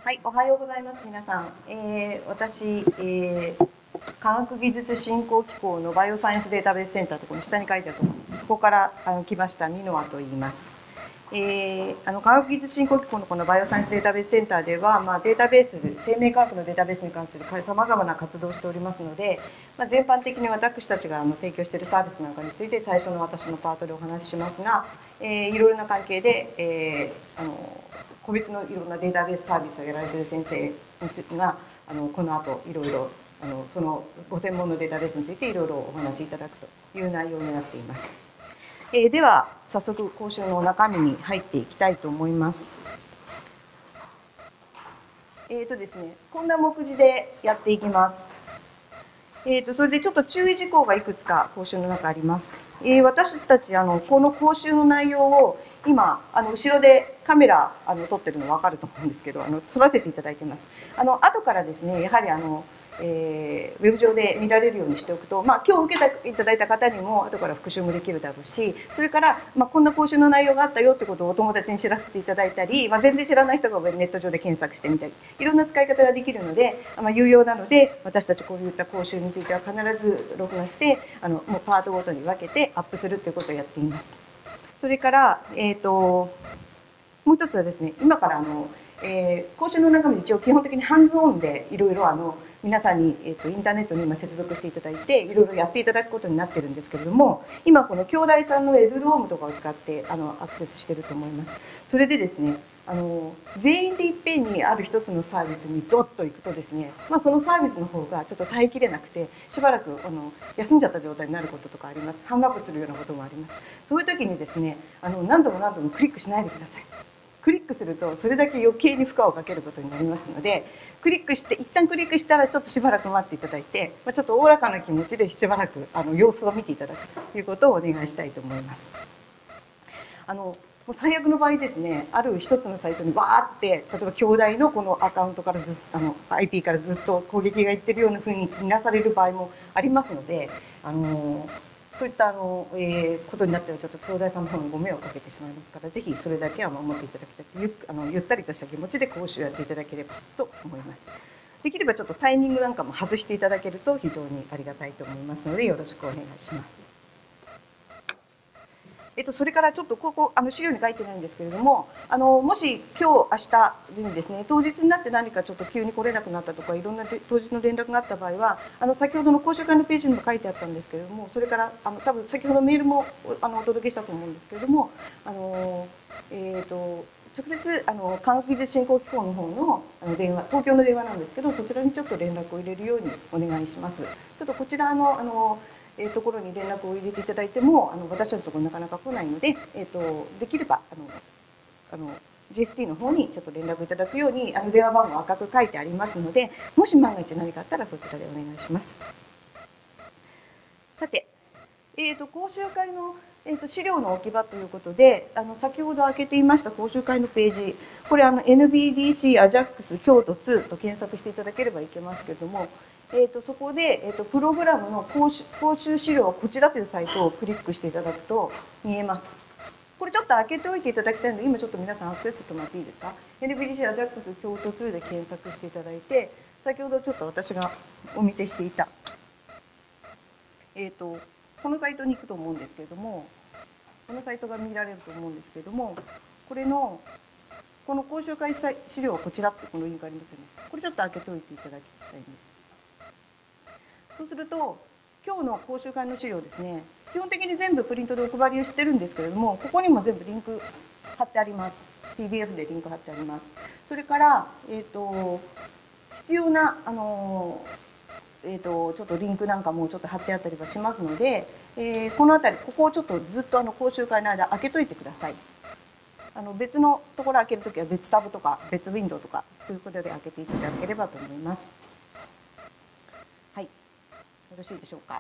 はい、おはようございます、皆さん。私、科学技術振興機構のバイオサイエンスデータベースセンターとこの下に書いてあると思うんです。そこから来ましたミノアと言います。科学技術振興機構のこのバイオサイエンスデータベースセンターでは、データベース、生命科学のデータベースに関するさまざまな活動をしておりますので、全般的に私たちが提供しているサービスなんかについて最初の私のパートでお話ししますが、いろいろな関係で、個別のいろんなデータベースサービスをやられている先生がこの後いろいろそのご専門のデータベースについていろいろお話しいただくという内容になっています。では早速講習の中身に入っていきたいと思います。ですね、こんな目次でやっていきます。それでちょっと注意事項がいくつか講習の中あります。私たちこの講習の内容を今後ろでカメラ撮ってるの分かると思うんですけど撮らせていただいてます。後からですねやはりウェブ上で見られるようにしておくと、今日受けていただいた方にも後から復習もできるだろうし、それから、こんな講習の内容があったよってことをお友達に知らせていただいたり、全然知らない人がネット上で検索してみたり、いろんな使い方ができるので、有用なので私たちこういった講習については必ず録画してもうパートごとに分けてアップするということをやっています。それから、もう一つはですね、今から講習の中身で一応基本的にハンズオンでいろいろ皆さんに、インターネットに今接続していただいていろいろやっていただくことになってるんですけれども、今この京大さんのウェブロームとかを使ってアクセスしてると思います。それでですね全員でいっぺんにある一つのサービスにドッと行くとですね、そのサービスの方がちょっと耐えきれなくてしばらく休んじゃった状態になることとかあります。ハングアップするようなこともあります。そういう時にですね何度も何度もクリックしないでください。クリックするとそれだけ余計に負荷をかけることになりますので、クリックして一旦クリックしたらちょっとしばらく待っていただいて、ちょっとおおらかな気持ちでしばらく様子を見ていただくということをお願いしたいと思います。もう最悪の場合ですね、ある一つのサイトにわーって例えば京大のこのアカウントからIP からずっと攻撃がいってるようなふうに見なされる場合もありますので、そういったことになってはちょっと京大さんの方にご迷惑をかけてしまいますから、ぜひそれだけは守っていただきたくてゆったりとした気持ちで講習をやっていただければと思います。できればちょっとタイミングなんかも外していただけると非常にありがたいと思いますのでよろしくお願いします。それからちょっとここ資料に書いてないんですけれども、もし今日明日にですね当日になって何かちょっと急に来れなくなったとかいろんな当日の連絡があった場合は先ほどの講習会のページにも書いてあったんですけれども、それから多分先ほどメールもお届けしたと思うんですけれども直接科学技術振興機構の方の電話、東京の電話なんですけど、そちらにちょっと連絡を入れるようにお願いします。ちょっとこちらのところに連絡を入れていただいても私たちのところなかなか来ないので、できればGST の方にちょっと連絡いただくように電話番号赤く書いてありますので、もし万が一何かあったらそちらでお願いします。さて、講習会の資料の置き場ということで先ほど開けていました講習会のページ、これNBDC アジャックス京都2と検索していただければいけますけれども、そこで、プログラムの講習資料こちらというサイトをクリックしていただくと見えます。これちょっと開けておいていただきたいので今ちょっと皆さんアクセスしてもらっていいですか。 NBDC アジャックス京都2で検索していただいて、先ほどちょっと私がお見せしていたこのサイトに行くと思うんですけれども、このサイトが見られると思うんですけれども、この講習会資料はこちらってこのリンクありますよね。これちょっと開けておいていただきたいんです。そうすると今日の講習会の資料ですね、基本的に全部プリントでお配りをしてるんですけれども、ここにも全部リンク貼ってあります。 PDF でリンク貼ってあります。それから必要なちょっとリンクなんかもちょっと貼ってあったりはしますので、この辺りここをちょっとずっと講習会の間開けといてください。別のところ開けるときは別タブとか別ウィンドウとかということで開けていただければと思います。はい、よろしいでしょうか。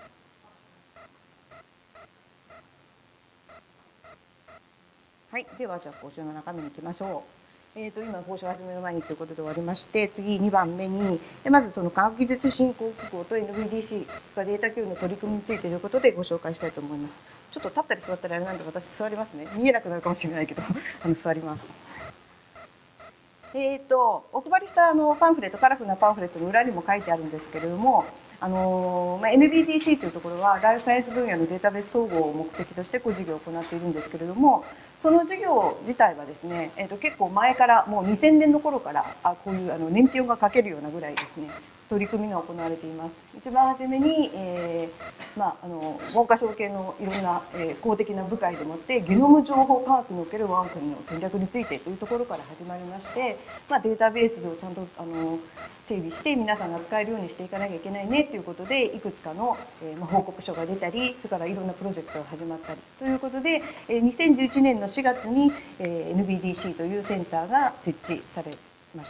はい、ではじゃあ講習の中身に行きましょう。今講習を始める前にということで終わりまして、次2番目にまずその科学技術振興機構と NBDC がデータ共有の取り組みについてということでご紹介したいと思います。ちょっと立ったり座ったりあれなんで私座りますね。見えなくなるかもしれないけど座ります。 お配りしたパンフレット、カラフルなパンフレットの裏にも書いてあるんですけれども、NBDC というところはライフサイエンス分野のデータベース統合を目的として事業を行っているんですけれども、その事業自体はですね、結構前からもう2000年の頃からこういう年表が書けるようなぐらいですね、取り組みが行われています。一番初めに、文科省系のいろんな、公的な部会でもってゲノム情報科学における我が国の戦略についてというところから始まりまして、データベースをちゃんと整備して皆さんが使えるようにしていかなきゃいけないねということで、いくつかの、報告書が出たり、それからいろんなプロジェクトが始まったりということで、2011年の4月に、NBDC というセンターが設置されました。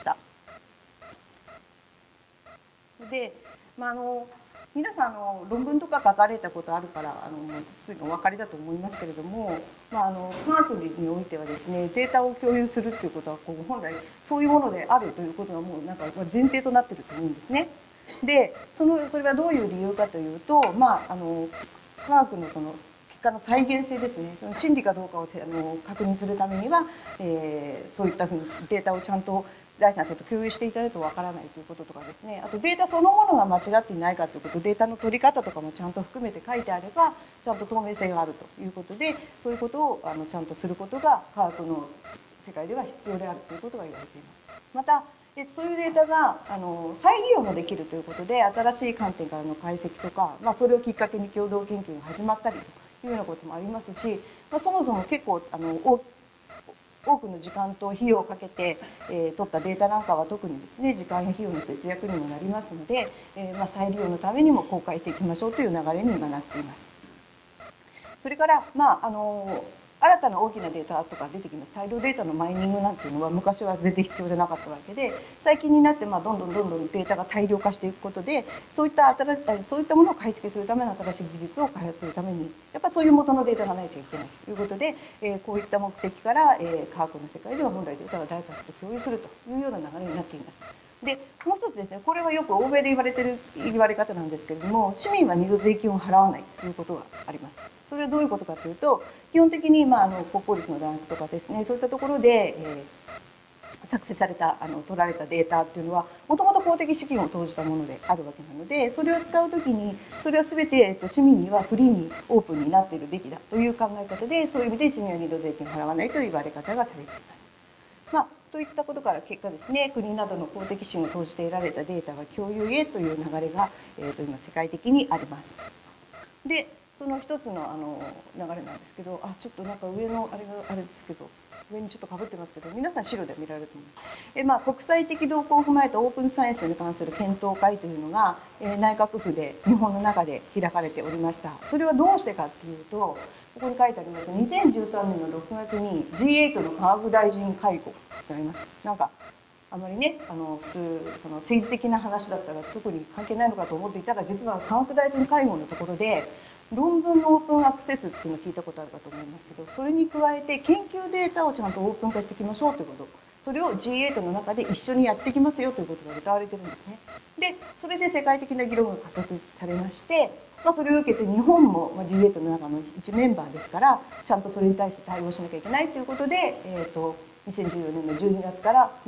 で、皆さん論文とか書かれたことあるからすぐお分かりだと思いますけれども、科学においてはですね、データを共有するっていうことは本来そういうものであるということがもうなんか前提となっていると思うんですね。で、それはどういう理由かというと、科学のその結果の再現性ですね、真理かどうかを確認するためには、そういったふうにデータをちゃんと第三者と共有していただくとわからないということとかですね、あとデータそのものが間違っていないかということ、データの取り方とかもちゃんと含めて書いてあればちゃんと透明性があるということで、そういうことをちゃんとすることが科学の世界では必要であるということが言われています。またそういうデータが再利用もできるということで、新しい観点からの解析とか、それをきっかけに共同研究が始まったりというようなこともありますし、そもそも結構多くの時間と費用をかけて、取ったデータなんかは特にですね、時間や費用の節約にもなりますので、再利用のためにも公開していきましょうという流れに今なっています。それから新たな大きなデータとか出てきます。大量データのマイニングなんていうのは昔は全然必要じゃなかったわけで、最近になってどんどんデータが大量化していくことで、そういったものを解析するための新しい技術を開発するためにやっぱりそういう元のデータがないといけないということで、こういった目的から、科学の世界では本来データが第三者と共有するというような流れになっています。でもう一つですね、これはよく欧米で言われている言われ方なんですけれども、市民は二度税金を払わないということがあります。それはどういうことかというと、基本的に国公立の大学とかですね、そういったところで、作成された取られたデータっていうのはもともと公的資金を投じたものであるわけなので、それを使うときにそれは全て市民にはフリーにオープンになっているべきだという考え方で、そういう意味で市民は二度税金を払わないという言われ方がされています。といったことから結果ですね、国などの公的資金を投じて得られたデータは共有へという流れが、今世界的にあります。でその一つの流れなんですけど、ちょっとなんか上のあれがあれですけど、上にちょっとかぶってますけど、皆さん白で見られると思います。国際的動向を踏まえたオープンサイエンスに関する検討会というのが、内閣府で日本の中で開かれておりました。それはどうしてかっていうと、ここに書いてあります2013年の6月に G8 の科学大臣会合があります。なんかあまりね、普通その政治的な話だったら特に関係ないのかと思っていたら、実は科学大臣会合のところで論文のオープンアクセスっていうのを聞いたことあるかと思いますけど、それに加えて研究データをちゃんとオープン化していきましょうということ、それを G8 の中で一緒にやっていきますよということが謳われてるんですね。でそれで世界的な議論が加速されまして、それを受けて日本も G8 の中の一メンバーですから、ちゃんとそれに対して対応しなきゃいけないということで、2014年の12月から、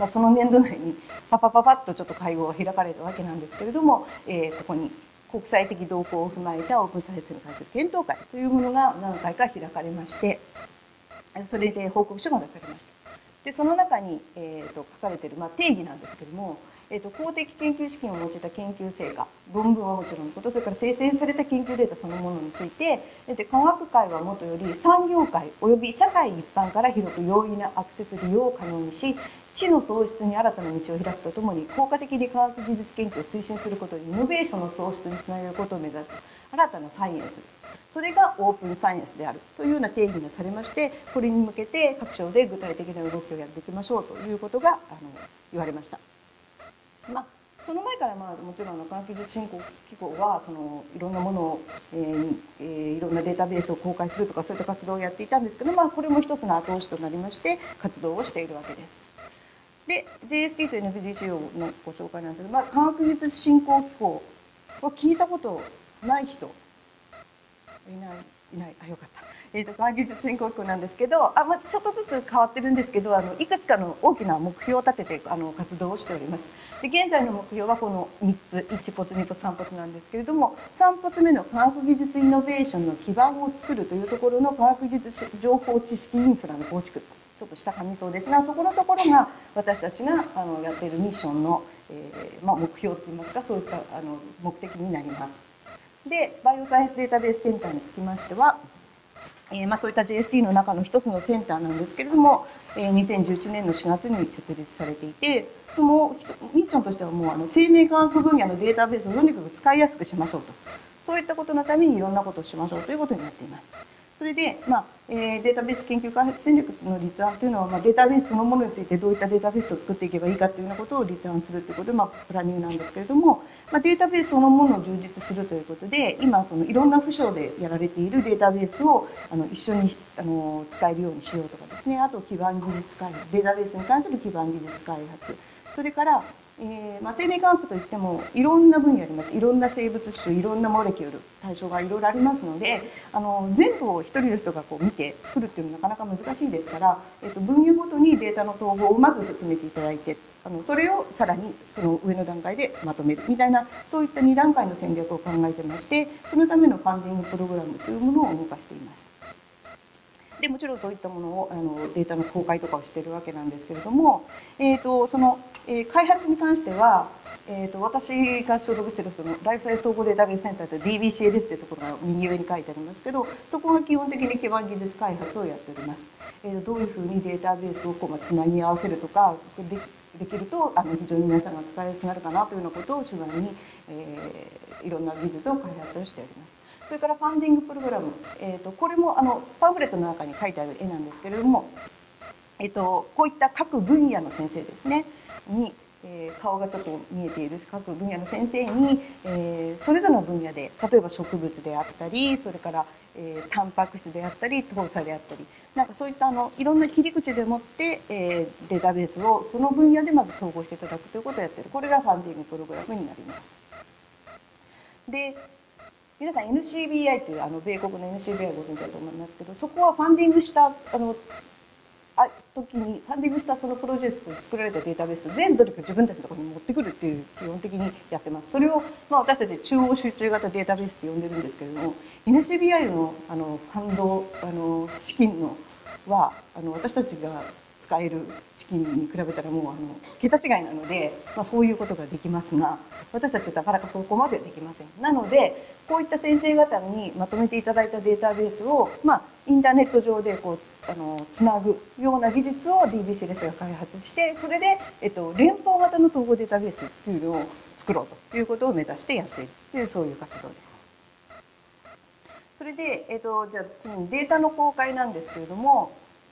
その年度内にパッとちょっと会合が開かれたわけなんですけれども、ここに国際的動向を踏まえたオープンサイエンスに関する検討会というものが何回か開かれまして、それで報告書が出されました。でその中に、書かれている、定義なんですけれども、公的研究資金を用いた研究成果、論文はもちろんのこと、それから生成された研究データそのものについて、科学界はもとより産業界および社会一般から広く容易なアクセス利用を可能にし、知の創出に新たな道を開くとともに、効果的に科学技術研究を推進することでイノベーションの創出につなげることを目指す新たなサイエンス、それがオープンサイエンスであるというような定義がされまして、これに向けて各省で具体的な動きをやっていきましょうということが言われました。その前からもちろん科学技術振興機構はいろんなものを、いろんなデータベースを公開するとか、そういった活動をやっていたんですけど、これも一つの後押しとなりまして活動をしているわけです。で JST と NBDC のご紹介なんですけど、科学技術振興機構を聞いたことない人いいない。よかった。科学技術振興機構なんですけど、ちょっとずつ変わってるんですけど、いくつかの大きな目標を立てて活動をしております。で、現在の目標はこの3つ、1ポツ、2ポツ、3ポツなんですけれども、3ポツ目の科学技術イノベーションの基盤を作るというところの科学技術情報知識インフラの構築。ちょっと下噛みそうですが、そこのところが私たちがやっているミッションの、目標といいますか、そういった目的になります。で、バイオサイエンスデータベースセンターにつきましては、そういった JST の中の一つのセンターなんですけれども、2011年の4月に設立されていて、そのミッションとしてはもう生命科学分野のデータベースをとにかく使いやすくしましょうと、そういったことのためにいろんなことをしましょうということになっています。それで、データベース研究開発戦略の立案というのは、データベースそのものについてどういったデータベースを作っていけばいいかというようなことを立案するということで、プランニングなんですけれども、データベースそのものを充実するということで、今いろんな部署でやられているデータベースを一緒に使えるようにしようとかですね、あと基盤技術開発、データベースに関する基盤技術開発、それから生命科学といってもいろんな分野あります。いろんな生物種、いろんなモレキュール、対象がいろいろありますので、全部を一人の人が見て作るっていうのはなかなか難しいですから、分野ごとにデータの統合をまず進めていただいて、それをさらにその上の段階でまとめるみたいな、そういった2段階の戦略を考えてまして、そのためのファンディングプログラムというものを動かしています。でもちろんそういったものをデータの公開とかをしているわけなんですけれども、その開発に関しては、私が所属しているそのライフサイエンス統合データベースセンターという DBCLS というところが右上に書いてありますけど、そこが基本的に基盤技術開発をやっております。どういうふうにデータベースをつなぎ合わせるとかできると非常に皆さんが使いやすくなるかなというようなことを主眼に、いろんな技術を開発をしております。それからファンディングプログラム、これもパンフレットの中に書いてある絵なんですけれども、こういった各分野の先生ですねに、顔がちょっと見えている各分野の先生に、それぞれの分野で、例えば植物であったり、それから、タンパク質であったり、糖鎖であったり、なんかそういったいろんな切り口でもって、データベースをその分野でまず統合していただくということをやっている。これがファンディングプログラムになります。で、皆さん NCBI という米国の NCBI ご存知だと思いますけど、そこはファンディングした時にファンディングしたそのプロジェクトで作られたデータベースを全部自分たちのところに持ってくるっていう基本的にやってます。それを私たち中央集中型データベースって呼んでるんですけれども、 NCBI のファンド資金のは私たちが使える資金に比べたらもう桁違いなので、そういうことができますが、私たちはなかなかそこまではできません。なのでこういった先生方にまとめていただいたデータベースを、インターネット上でつなぐような技術を DBCLS が開発して、それで、連邦型の統合データベースっていうのを作ろうということを目指してやっているという、そういう活動です。それで、じゃあ次にデータの公開なんですけれども、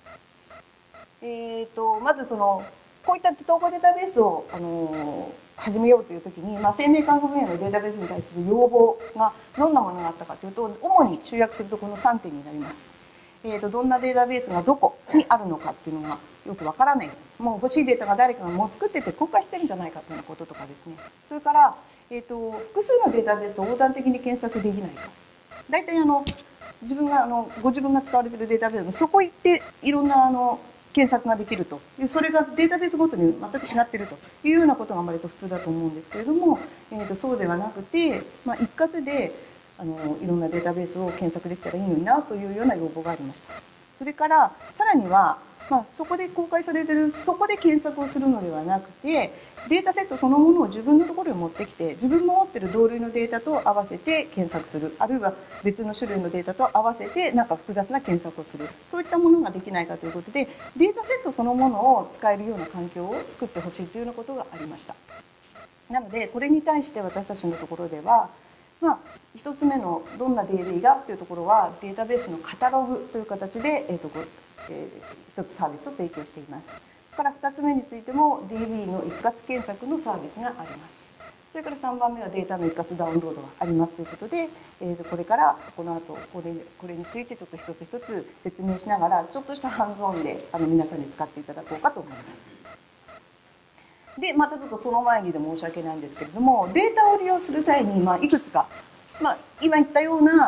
まずこういった統合データベースを始めようという時に、生命科学分野のデータベースに対する要望がどんなものがあったかというと、主に集約するとこの3点になります。どんなデータベースがどこにあるのかっていうのがよくわからない。もう欲しいデータが誰かがもう作ってて公開してるんじゃないかというようなこととかですね。それから、複数のデータベースを横断的に検索できないと。大体ご自分が使われているデータベース、そこ行っていろんな検索ができるという、それがデータベースごとに全く違っているというようなことが割と普通だと思うんですけれども、そうではなくて、一括でいろんなデータベースを検索できたらいいのになというような要望がありました。それからさらには、そこで公開されている、そこで検索をするのではなくて、データセットそのものを自分のところに持ってきて、自分の持っている同類のデータと合わせて検索する、あるいは別の種類のデータと合わせてなんか複雑な検索をする、そういったものができないかということで、データセットそのものを使えるような環境を作ってほしいというようなことがありました。なのでこれに対して私たちのところでは、1つ目のどんな DB がというところは、データベースのカタログという形で、1つサービスを提供しています。それから2つ目についても DB の一括検索のサービスがあります。それから3番目はデータの一括ダウンロードがありますということで、これからこの後これについてちょっと一つ一つ説明しながら、ちょっとしたハンズオンで皆さんに使っていただこうかと思います。で、またちょっとその前にで申し訳ないんですけれども、データを利用する際に、いくつか、今言ったような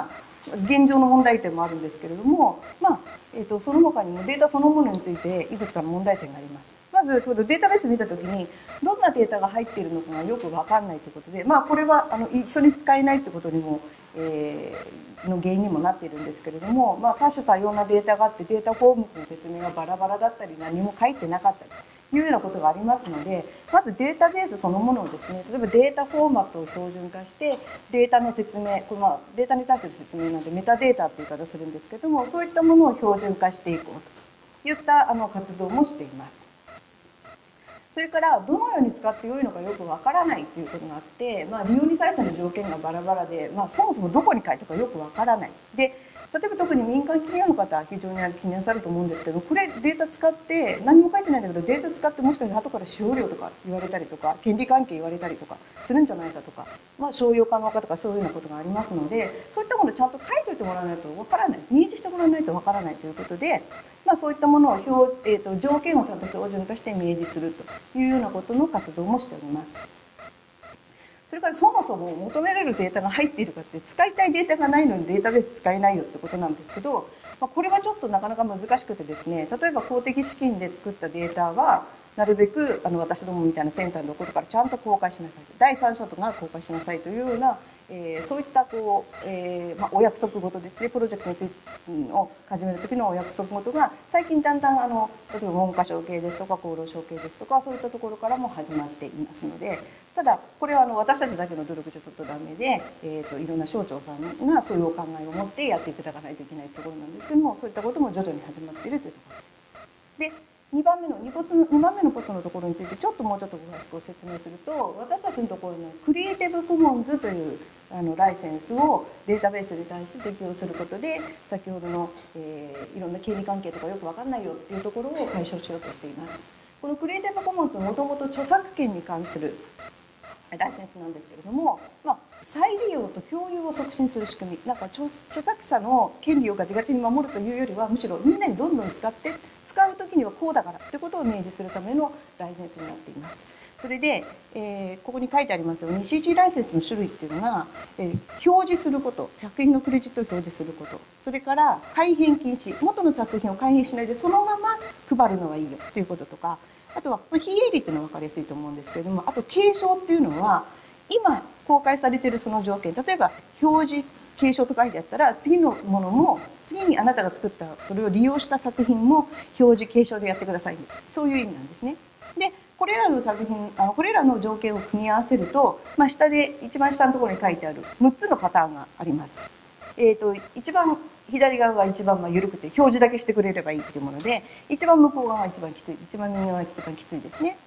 現状の問題点もあるんですけれども、その他にもデータそのものについていくつかの問題点があります。まずちょっとデータベース見たときにどんなデータが入っているのかがよく分かんないということで、これは一緒に使えないということにも、の原因にもなっているんですけれども、多種多様なデータがあってデータ項目の説明がバラバラだったり何も書いてなかったりというようなことがありますので、まずデータベースそのものをですね、例えばデータフォーマットを標準化してデータの説明、これデータに対する説明なんでメタデータという言い方をするんですけども、そういったものを標準化していこうといった活動もしています。それからどのように使って良いのかよくわからないということがあって、利用に際しての条件がバラバラで、そもそもどこに書いたかよくわからない。で、例えば特に民間企業の方は非常に気になさると思うんですけど、これデータ使って何も書いてないんだけどデータ使ってもしかして後から使用料とか言われたりとか権利関係言われたりとかするんじゃないかとか、商用可能かとかそういうようなことがありますので、そういったものをちゃんと書いておいてもらわないとわからない、明示してもらわないとわからないということで、そういったものを条件をちゃんと標準化して明示するというようなことの活動もしております。それからそもそも求められるデータが入っているかって、使いたいデータがないのにデータベース使えないよってことなんですけど、これはちょっとなかなか難しくてですね、例えば公的資金で作ったデータはなるべく私どもみたいなセンターのところからちゃんと公開しなさい、第三者とか公開しなさいというような、そういったお約束事ですね、プロジェクトについてを始める時のお約束事が最近だんだん例えば文科省系ですとか厚労省系ですとかそういったところからも始まっていますので、ただこれは私たちだけの努力じゃちょっとダメで、いろんな省庁さんがそういうお考えを持ってやっていただかないといけないところなんですけども、そういったことも徐々に始まっているというところです。で2番目のポツのところについてちょっともうちょっと詳しく説明すると、私たちのところのクリエイティブコモンズというライセンスをデータベースに対して適用することで、先ほどの、いろんな権利関係とかよく分かんないよっていうところを解消しようとしています。このクリエイティブコモンズはもともと著作権に関するライセンスなんですけれども、再利用と共有を促進する仕組み、なんか著作者の権利をガチガチに守るというよりは、むしろみんなにどんどん使う時にはこうだからということを明示するためのライセンスになっています。それで、ここに書いてありますように CC ライセンスの種類っていうのが、表示すること、作品のクレジットを表示すること、それから改変禁止、元の作品を改変しないでそのまま配るのはいいよということとか、あとは非営利っていうのは分かりやすいと思うんですけれども、あと継承っていうのは今公開されているその条件、例えば表示継承と書いてあったら次のものも次にあなたが作ったそれを利用した作品も表示継承でやってください、そういう意味なんですね。でこれらの作品これらの条件を組み合わせると、下で一番下のところに書いてある6つのパターンがあります。一番左側が一番緩くて表示だけしてくれればいいっていうもので、一番向こう側が一番きつい、一番右側が一番きついですね。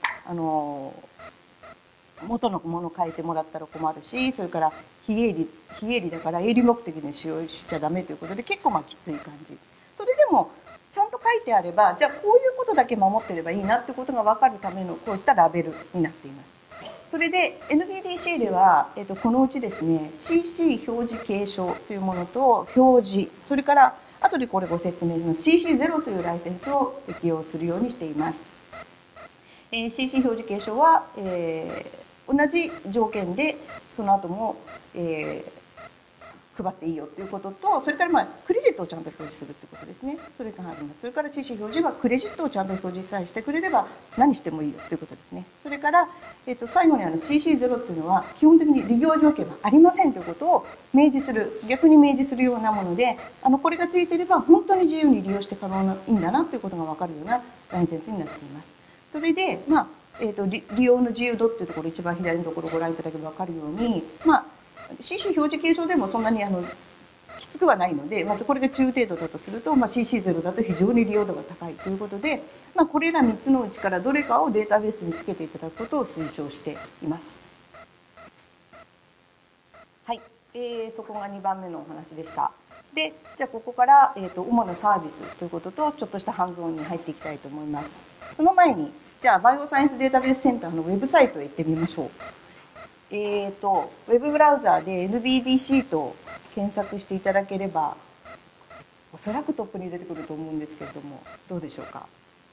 元のものを変えてもらったら困るし、それから非営利だから営利目的に使用しちゃダメということで結構きつい感じ。それでもちゃんと書いてあれば、じゃあこういうことだけ守ってればいいなってことが分かるためのこういったラベルになっています。それで NBDC では、このうちですね CC 表示継承というものと表示、それから後でこれご説明します CC0 というライセンスを適用するようにしています。CC 表示継承は、同じ条件でその後も、配っていいよということと、それからクレジットをちゃんと表示するということですね。それからあります。それから CC 表示はクレジットをちゃんと表示さえしてくれれば何してもいいよということですね。それから、最後にCC0 っていうのは基本的に利用条件はありませんということを明示する、逆に明示するようなもので、これがついていれば本当に自由に利用して可能ないいんだなということが分かるようなライセンスになっています。それで、利用の自由度っていうところ、一番左のところをご覧いただければ分かるように、CC 表示継承でもそんなにきつくはないので、まずこれが中程度だとすると、CC0 だと非常に利用度が高いということで、これら3つのうちからどれかをデータベースにつけていただくことを推奨しています。はい、そこが2番目のお話でした。で、じゃあここから、主なサービスということとちょっとしたハンズオンに入っていきたいと思います。その前に、じゃあバイオサイエンスデータベースセンターのウェブサイトへ行ってみましょう。ウェブブラウザーで NBDC と検索していただければおそらくトップに出てくると思うんですけれども、どうでしょうか。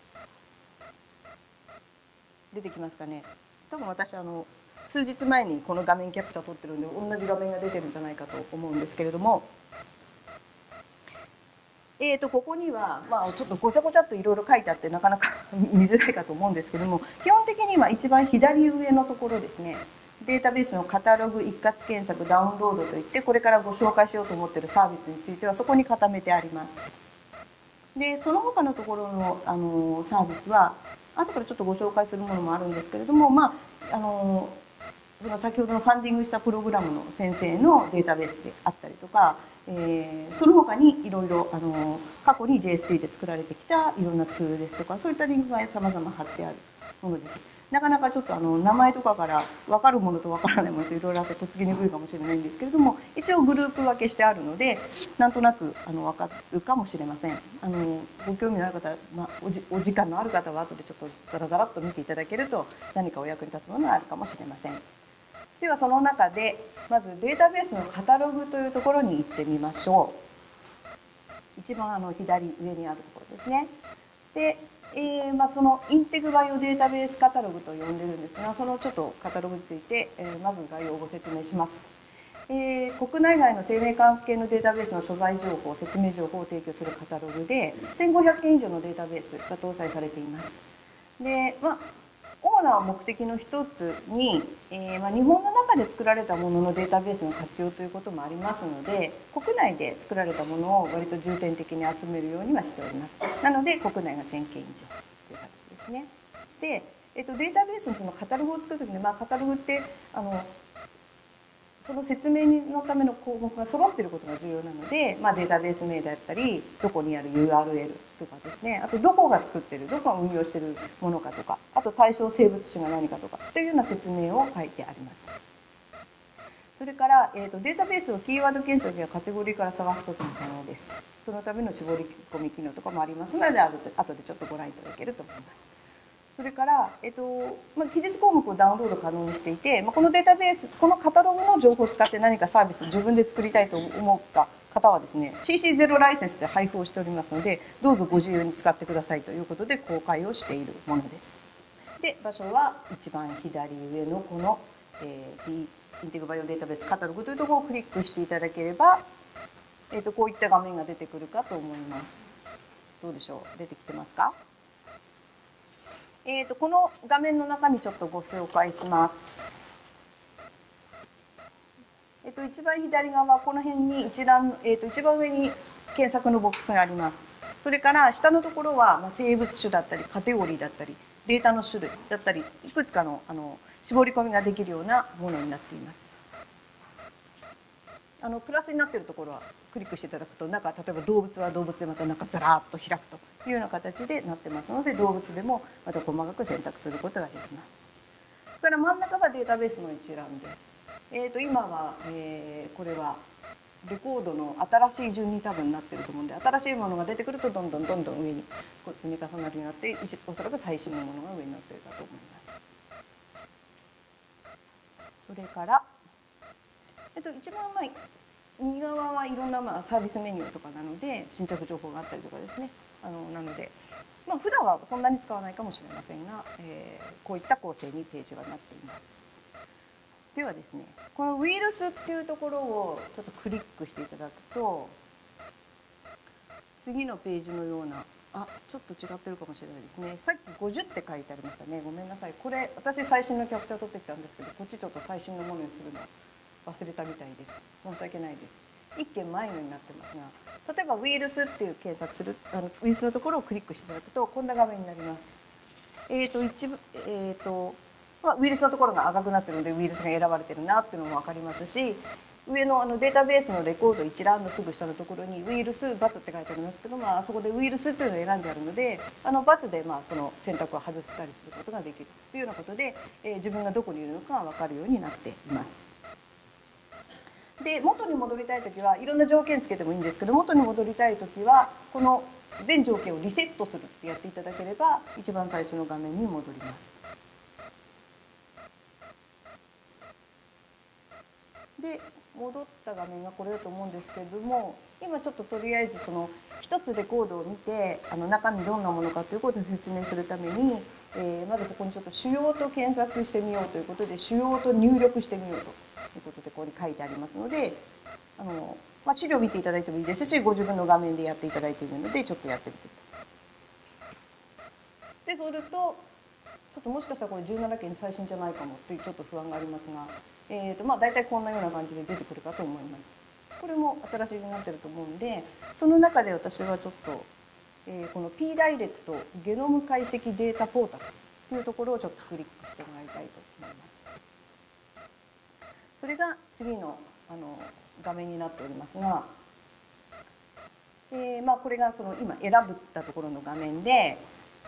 出てきますかね。多分私数日前にこの画面キャプチャー撮ってるんで同じ画面が出てるんじゃないかと思うんですけれども、 ここには、ちょっとごちゃごちゃっといろいろ書いてあってなかなか見づらいかと思うんですけども、基本的には一番左上のところですね、データベースのカタログ一括検索ダウンロードといって、これからご紹介しようと思っているサービスについてはそこに固めてあります。でその他のところの、サービスは後からちょっとご紹介するものもあるんですけれども、その先ほどのファンディングしたプログラムの先生のデータベースであったりとか、その他にいろいろ過去に JST で作られてきたいろんなツールですとか、そういったリンクが様々貼ってあるものです。なかなかちょっと名前とかから分かるものと分からないものといろいろあってとっつきにくいかもしれないんですけれども、一応グループ分けしてあるのでなんとなく分かるかもしれません。ご興味のある方、お時間のある方は後でちょっとザラザラっと見ていただけると何かお役に立つものがあるかもしれません。ではその中でまずデータベースのカタログというところに行ってみましょう。一番左上にあるところですね。で、そのインテグバイオデータベースカタログと呼んでるんですが、そのちょっとカタログについて、まず概要をご説明します。国内外の生命関係のデータベースの所在情報、説明情報を提供するカタログで1500件以上のデータベースが搭載されています。で、主な目的の一つに、日本の中で作られたもののデータベースの活用ということもありますので、国内で作られたものを割と重点的に集めるようにはしております。なので国内が1000件以上という形ですね。で、データベースのそのカタログを作るときに、カタログってその説明のための項目が揃っていることが重要なので、データベース名であったりどこにある URL とかですね、あとどこが作ってる、どこが運用しているものかとか、あと対象生物種が何かとかというような説明を書いてあります。それから、データベースをキーワード検索やカテゴリーから探すことも可能です。そのための絞り込み機能とかもありますので、後でちょっとご覧いただけると思います。それから、記述項目をダウンロード可能にしていて、このデータベース、このカタログの情報を使って何かサービスを自分で作りたいと思った方はですね、CC0 ライセンスで配布をしておりますので、どうぞご自由に使ってくださいということで公開をしているものです。で、場所は一番左上のこの、インテグバイオデータベースカタログというところをクリックしていただければ、こういった画面が出てくるかと思います。どうでしょう、出てきてますか？この画面の中身ちょっとご紹介します。一番左側、この辺に一番上に検索のボックスがあります。それから下のところは生物種だったりカテゴリーだったりデータの種類だったりいくつかの絞り込みができるようなものになっています。プラスになっているところはクリックしていただくと、例えば動物は動物でまたずらっと開くというような形でなってますので、動物でもまた細かく選択することができます。それから真ん中はデータベースの一覧で、今は、これはレコードの新しい順に多分なってると思うんで、新しいものが出てくるとどんどん上に積み重なるようになって、おそらく最新のものが上になっているかと思います。それから一番右側はいろんなサービスメニューとかなので新着情報があったりとかですね、なので普段はそんなに使わないかもしれませんが、こういった構成にページがなっています。ではですね、このウイルスっていうところをちょっとクリックしていただくと、次のページのような、ちょっと違ってるかもしれないですね。さっき50って書いてありましたね。ごめんなさい。これ私最新のキャプチャー取ってきたんですけど、こっちちょっと最新のものにするの忘れたみたいです。申し訳ないです。1件前のになってますが、例えばウイルスっていう検索するウイルスのところをクリックしていただくとこんな画面になります。ウイルスのところが赤くなっているのでウイルスが選ばれてるなっていうのも分かりますし、上のデータベースのレコード一覧のすぐ下のところにウイルス×って書いてありますけど、あそこでウイルスっていうのを選んであるので、×でその選択を外したりすることができるというようなことで、自分がどこにいるのかが分かるようになっています。で、元に戻りたいときはいろんな条件つけてもいいんですけど、元に戻りたいときはこの全条件をリセットするってやっていただければ一番最初の画面に戻ります。で、戻った画面がこれだと思うんですけれども、今ちょっととりあえずその一つレコードを見て中身どんなものかということを説明するために、まずここにちょっと主要と検索してみようということで主要と入力してみようということでここに書いてありますので、 まあ、資料を見ていただいてもいいですし、ご自分の画面でやっていただいているのでちょっとやってみてください。でそうするとちょっともしかしたらこれ17件最新じゃないかもというちょっと不安がありますが、まあ、大体こんなような感じで出てくるかと思います。これも新しいになってると思うんで、その中で私はちょっと、この P ダイレクトゲノム解析データポータルというところをちょっとクリックしてもらいたいと思います。それが次の画面になっておりますが、まあ、これがその今選ぶったところの画面で、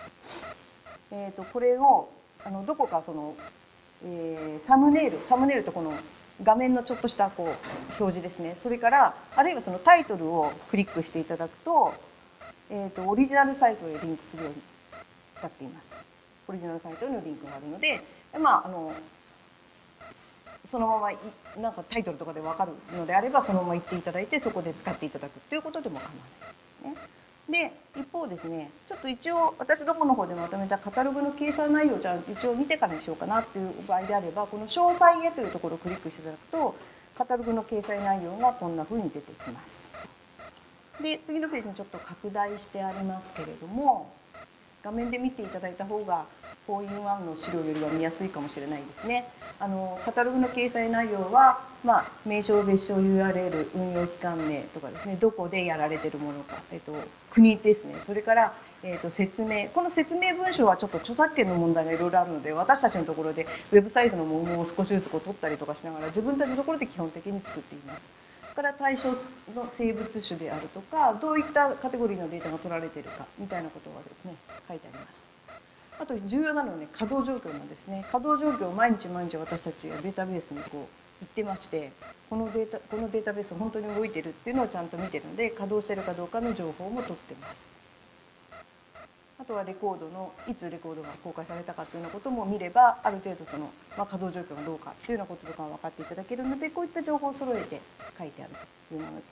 これをどこかその、サムネイルとこの画面のちょっとしたこう表示ですね、それからあるいはそのタイトルをクリックしていただくと、オリジナルサイトへリンクするようになっています。オリジナルサイトへのリンクがあるので、まあそのままなんかタイトルとかで分かるのであればそのまま言っていただいてそこで使っていただくということでも構わないですね。で一方ですね、ちょっと一応私どもの方でまとめたカタログの掲載内容をじゃあ一応見てからにしようかなっていう場合であれば、この詳細へというところをクリックしていただくとカタログの掲載内容がこんな風に出てきます。で次のページにちょっと拡大してありますけれども、画面で見ていただいた方が4-in-1の資料よりは見やすいかもしれないですね。カタログの掲載内容は、まあ、名称別称 URL 運用機関名とかですね、どこでやられているものか、国ですね、それから、説明、この説明文章はちょっと著作権の問題がいろいろあるので、私たちのところでウェブサイトの文言を少しずつこう取ったりとかしながら自分たちのところで基本的に作っています。から対象の生物種であるとか、どういったカテゴリーのデータが取られているかみたいなことがですね書いてあります。あと重要なのはね、稼働状況なんですね。稼働状況を毎日私たちはデータベースにこう言ってまして、このデータベース本当に動いてるっていうのをちゃんと見てるので、稼働してるかどうかの情報も取ってます。あとはレコードのいつレコードが公開されたかというようなことも見れば、ある程度その、稼働状況がどうかというようなこととかが分かっていただけるので、こういった情報を揃えて書いてあるというものです。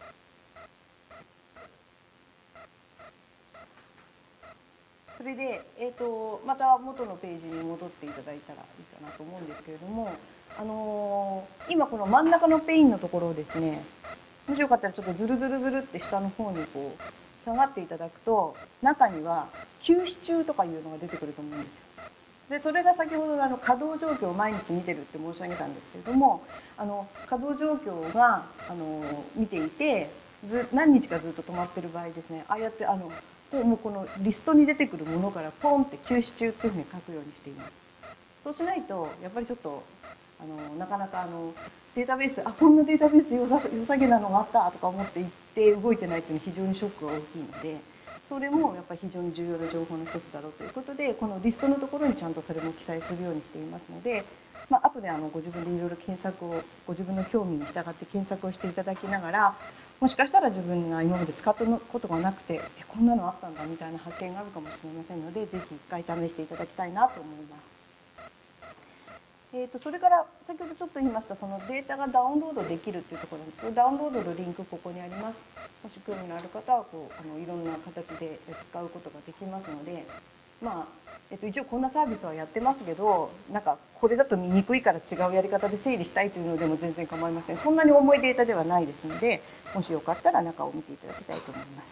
それで、また元のページに戻っていただいたらいいかなと思うんですけれども、今この真ん中のペインのところをですね、もしよかったらちょっとズルズルズルって下の方にこう下がっていただくと、中には休止中とかいうのが出てくると思うんですよ。でそれが先ほど稼働状況を毎日見てるって申し上げたんですけれども、稼働状況が見ていて何日かずっと止まってる場合ですね、ああやってもうこのリストに出てくるものからポンって休止中っていうふうに書くようにしています。そうしないとやっぱりちょっとなかなかデータベースこんなデータベース良さげなのがあったとか思っていって動いてないっていうのは非常にショックが大きいので、それもやっぱり非常に重要な情報の一つだろうということで、このリストのところにちゃんとそれも記載するようにしていますので、後でご自分でいろいろ検索をご自分の興味に従って検索をしていただきながら、もしかしたら自分が今まで使ったことがなくてこんなのあったんだみたいな発見があるかもしれませんので、ぜひ一回試していただきたいなと思います。それから先ほどちょっと言いましたそのデータがダウンロードできるっていうところなんですけど、ダウンロードのリンクここにあります。もし興味のある方はいろんな形で使うことができますので、一応こんなサービスはやってますけど、なんかこれだと見にくいから違うやり方で整理したいというのでも全然構いません。そんなに重いデータではないですので、もしよかったら中を見ていただきたいと思います。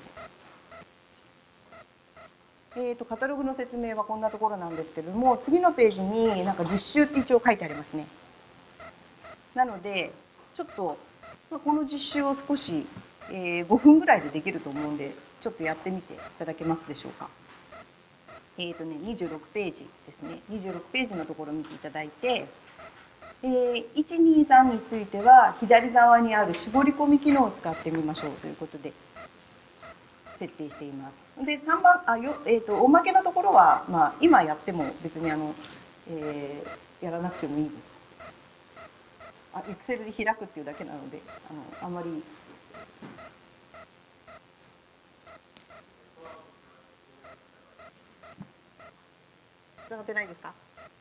カタログの説明はこんなところなんですけれども、次のページになんか実習って一応書いてありますね。なのでちょっとこの実習を少し、5分ぐらいでできると思うんで、ちょっとやってみていただけますでしょうか。26ページですね。26ページのところを見ていただいて、123については左側にある絞り込み機能を使ってみましょうということで設定しています。で3番おまけのところは、今やっても別にやらなくてもいいです。Excel で開くっていうだけなのであんまりつながってないですか？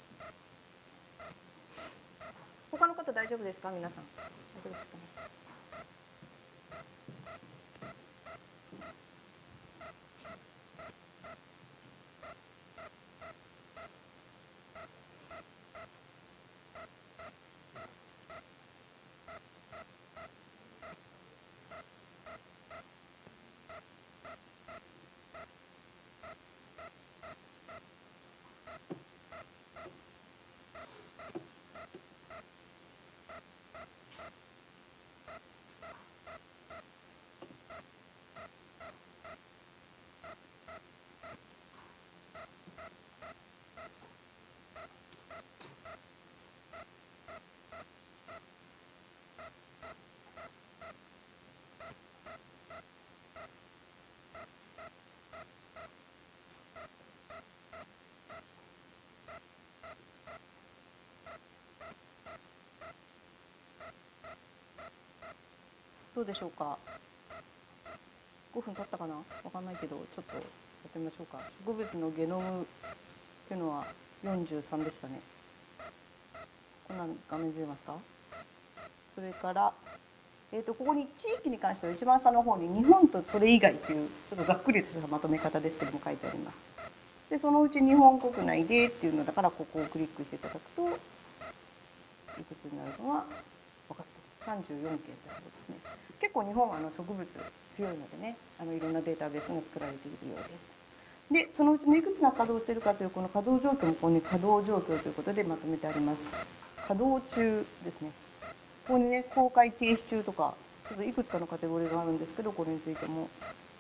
他の方大丈夫ですか？皆さん大丈夫ですかね？ どうでしょうか。5分経ったかな、わかんないけど、ちょっとやってみましょうか。植物のゲノムっていうのは43でしたね。こんな画面出ますか。それから、ここに地域に関しては一番下の方に日本とそれ以外というちょっとざっくりとしたまとめ方ですけども書いてあります。でそのうち日本国内でっていうのだから、ここをクリックしていただくといくつになるのは分かって34件ということですね。結構日本は植物強いのでね、いろんなデータベースが作られているようです。でそのうちのいくつが稼働しているかというこの稼働状況もここに稼働状況ということでまとめてあります。稼働中ですね。ここにね、公開停止中とかちょっといくつかのカテゴリーがあるんですけど、これについても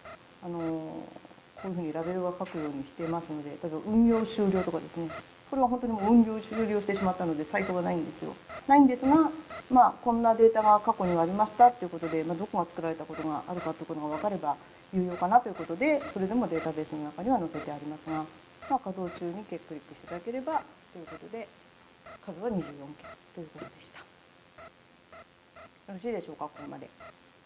こういうふうにラベルが書くようにしていますので、例えば運用終了とかですね、これは本当にもう運用終了してしまったのでサイトがないんですよ。ないんですが、こんなデータが過去にはありましたということで、どこが作られたことがあるかということが分かれば有用かなということで、それでもデータベースの中には載せてありますが、稼働中にクリックしていただければということで、数は24件ということでした。よろしいでしょうか、ここまで。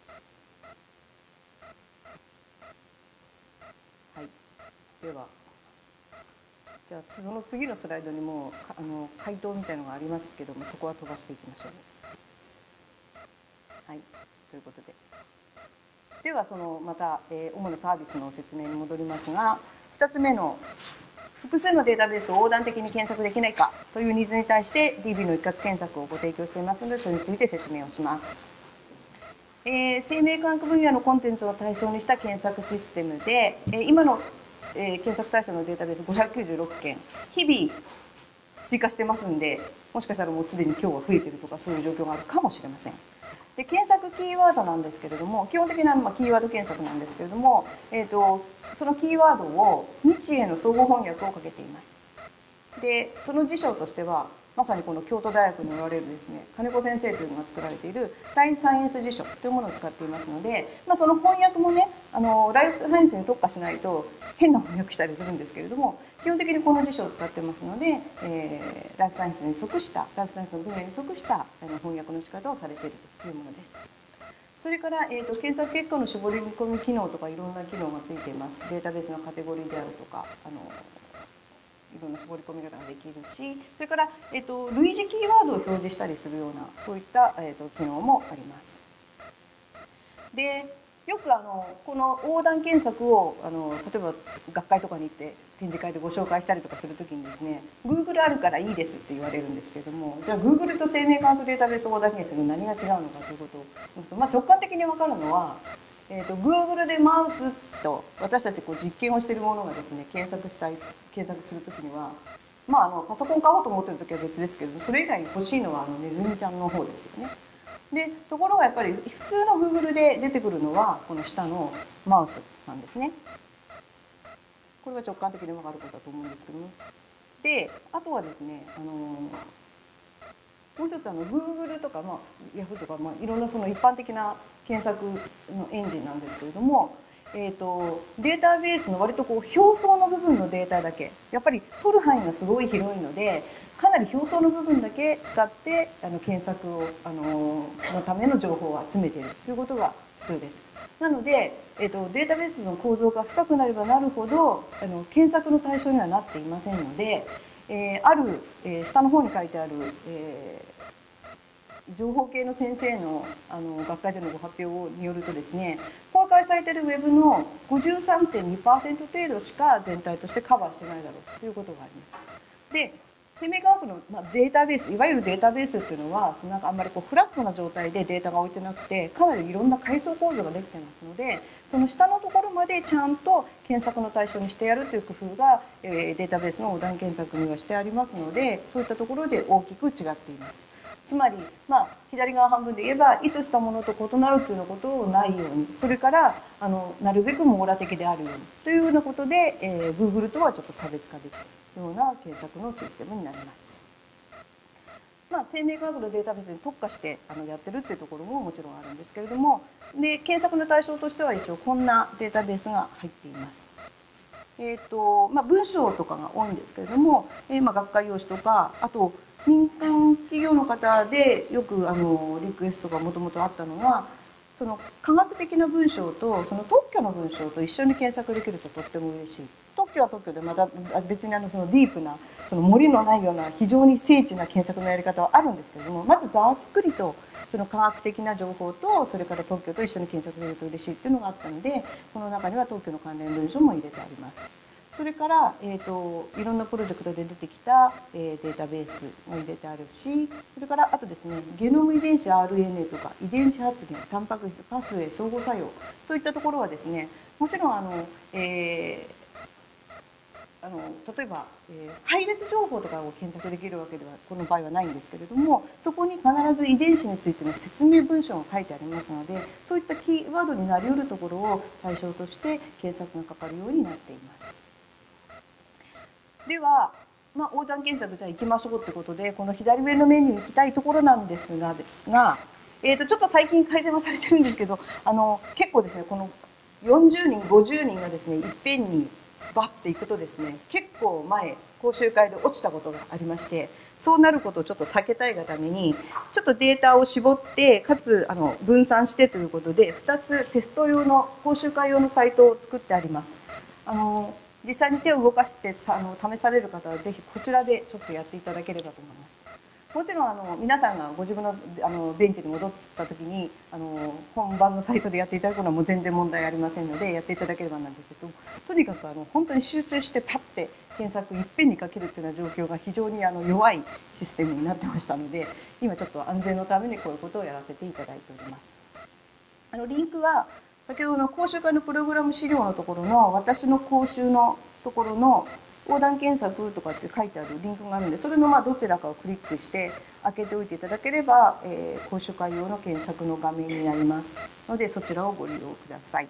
はい、ではじゃあその次のスライドにも回答みたいのがありますけども、そこは飛ばしていきましょう。はい、ということで、ではまた、主なサービスの説明に戻りますが、2つ目の複数のデータベースを横断的に検索できないかというニーズに対して DB の一括検索をご提供していますので、それについて説明をします。生命科学分野のコンテンツを対象にした検索システムで、今の、検索対象のデータベース596件日々追加してますんで、もしかしたらもうすでに今日は増えてるとかそういう状況があるかもしれません。で検索キーワードなんですけれども、基本的なキーワード検索なんですけれども、そのキーワードを日英の相互翻訳をかけています。でその辞書としてはまさにこの京都大学におられるですね、金子先生というのが作られているライフサイエンス辞書というものを使っていますので、その翻訳もね、ライフサイエンスに特化しないと変な翻訳したりするんですけれども、基本的にこの辞書を使ってますので、ライフサイエンスに即したライフサイエンスの分野に即した翻訳の仕方をされているというものです。それから、検索結果の絞り込み機能とかいろんな機能がついています。データベースのカテゴリーであるとかいろんな絞り込み方ができるし、それから、類似キーワードを表示したりするようなそういった、機能もあります。でよくこの横断検索を例えば学会とかに行って展示会でご紹介したりとかするときにですね、 Google あるからいいですって言われるんですけれども、じゃあ Google と生命科学データベース横断検索に何が違うのかということを、直感的に分かるのは、Google でマウスと私たち実験をしているものがですね、検索するときには、パソコン買おうと思ってるときは別ですけど、それ以外に欲しいのはネズミちゃんの方ですよね。でところがやっぱり普通の Google で出てくるのはこの下のマウスなんですね。これは直感的に分かることだと思うんですけども、であとはですね、もう一つGoogle とか、Yahoo とか、いろんなその一般的な検索のエンジンなんですけれども、データベースの割と表層の部分のデータだけ、やっぱり取る範囲がすごい広いので、かなり表層の部分だけ使って検索をのための情報を集めているということが普通です。なので、データベースの構造が深くなればなるほど検索の対象にはなっていませんので、ある、下の方に書いてある、情報系の先生の学会でのご発表によるとですね、公開されているウェブの 53.2% 程度しか全体としてカバーしてないだろうということがあります。で生命科学のデータベース、いわゆるデータベースっていうのはあんまりフラットな状態でデータが置いてなくて、かなりいろんな階層構造ができてますので、その下のところまでちゃんと検索の対象にしてやるという工夫が、データベースの横断検索にはしてありますので、そういったところで大きく違っています。つまり、左側半分で言えば意図したものと異なるというようなことをないように、それからなるべく網羅的であるようにというようなことで、Google とはちょっと差別化できるような検索のシステムになります。生命科学のデータベースに特化してやってるっていうところももちろんあるんですけれども、で検索の対象としては一応こんなデータベースが入っています。文章とかが多いんですけれども、学会用紙とか、あと民間企業の方でよくリクエストがもともとあったのが、 その科学的な文章とその特許の文章と一緒に検索できるととっても嬉しい。特許は特許でまた別にそのディープなその森のないような非常に精緻な検索のやり方はあるんですけれども、まずざっくりとその科学的な情報とそれから特許と一緒に検索できると嬉しいっていうのがあったので、この中には特許の関連文書も入れてあります。それから、いろんなプロジェクトで出てきた、データベースも入れてあるし、それからあとですね、ゲノム遺伝子 RNA とか遺伝子発現、タンパク質、パスウェイ、相互作用といったところはですね、もちろん例えば、配列情報とかを検索できるわけではこの場合はないんですけれども、そこに必ず遺伝子についての説明文章が書いてありますので、そういったキーワードになりうるところを対象として検索がかかるようになっています。では、横断検索じゃあ行きましょうってことで、この左上のメニュー行きたいところなんですが、ちょっと最近改善はされてるんですけど、結構ですね、この40人50人がですねいっぺんにバッていくとですね、結構前講習会で落ちたことがありまして、そうなることをちょっと避けたいがためにちょっとデータを絞ってかつ分散してということで、2つテスト用の講習会用のサイトを作ってあります。実際に手を動かして試される方はぜひこちらでちょっとやっていただければと思います。もちろん皆さんがご自分のベンチに戻った時に本番のサイトでやっていただくのはもう全然問題ありませんのでやっていただければなんですけど、とにかく本当に集中してパッて検索いっぺんにかけるっていうような状況が非常に弱いシステムになってましたので、今ちょっと安全のためにこういうことをやらせていただいております。リンクは先ほどの講習会のプログラム資料のところの私の講習のところの横断検索とかって書いてあるリンクがあるので、それのどちらかをクリックして開けておいていただければ、講習会用の検索の画面になりますので、そちらをご利用ください。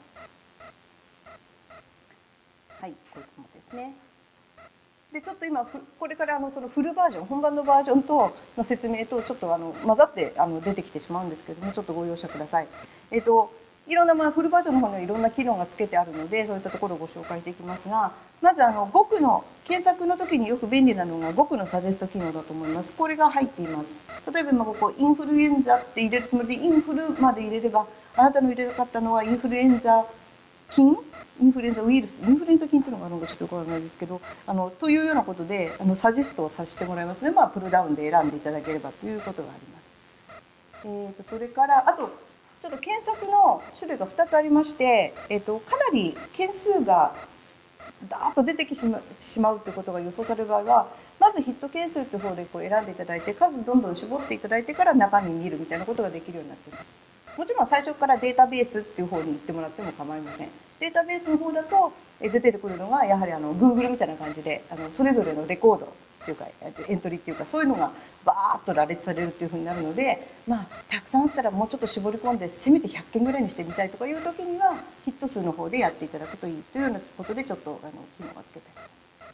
はい、こういうものですね。でちょっと今これからそのフルバージョン、本番のバージョンとの説明とちょっと混ざって出てきてしまうんですけども、ちょっとご容赦ください。いろんなフルバージョンの方にはいろんな機能がつけてあるので、そういったところをご紹介していきますが、まず語句の検索の時によく便利なのが語句のサジェスト機能だと思います。これが入っています。例えば今ここインフルエンザって入れるつもりでインフルまで入れれば、あなたの入れたかったのはインフルエンザ菌、インフルエンザウイルス、インフルエンザ菌っていうのがあるのかちょっとよくわからないですけど、というようなことでサジェストをさせてもらいますので、プルダウンで選んでいただければということがあります。それからあとちょっと検索の種類が2つありまして、かなり件数がダーッと出てきてしまうということが予想される場合は、まずヒット件数という方で選んでいただいて、数どんどん絞っていただいてから中身見るみたいなことができるようになっています。もちろん最初からデータベースっていう方に行ってもらっても構いません。データベースの方だと出てくるのがやはりGoogle みたいな感じでそれぞれのレコードっていうかエントリーっていうか、そういうのがバーッと羅列されるっていうふうになるので、たくさんあったらもうちょっと絞り込んでせめて100件ぐらいにしてみたいとかいう時にはヒット数の方でやっていただくといいというようなことでちょっと機能がつけてあります。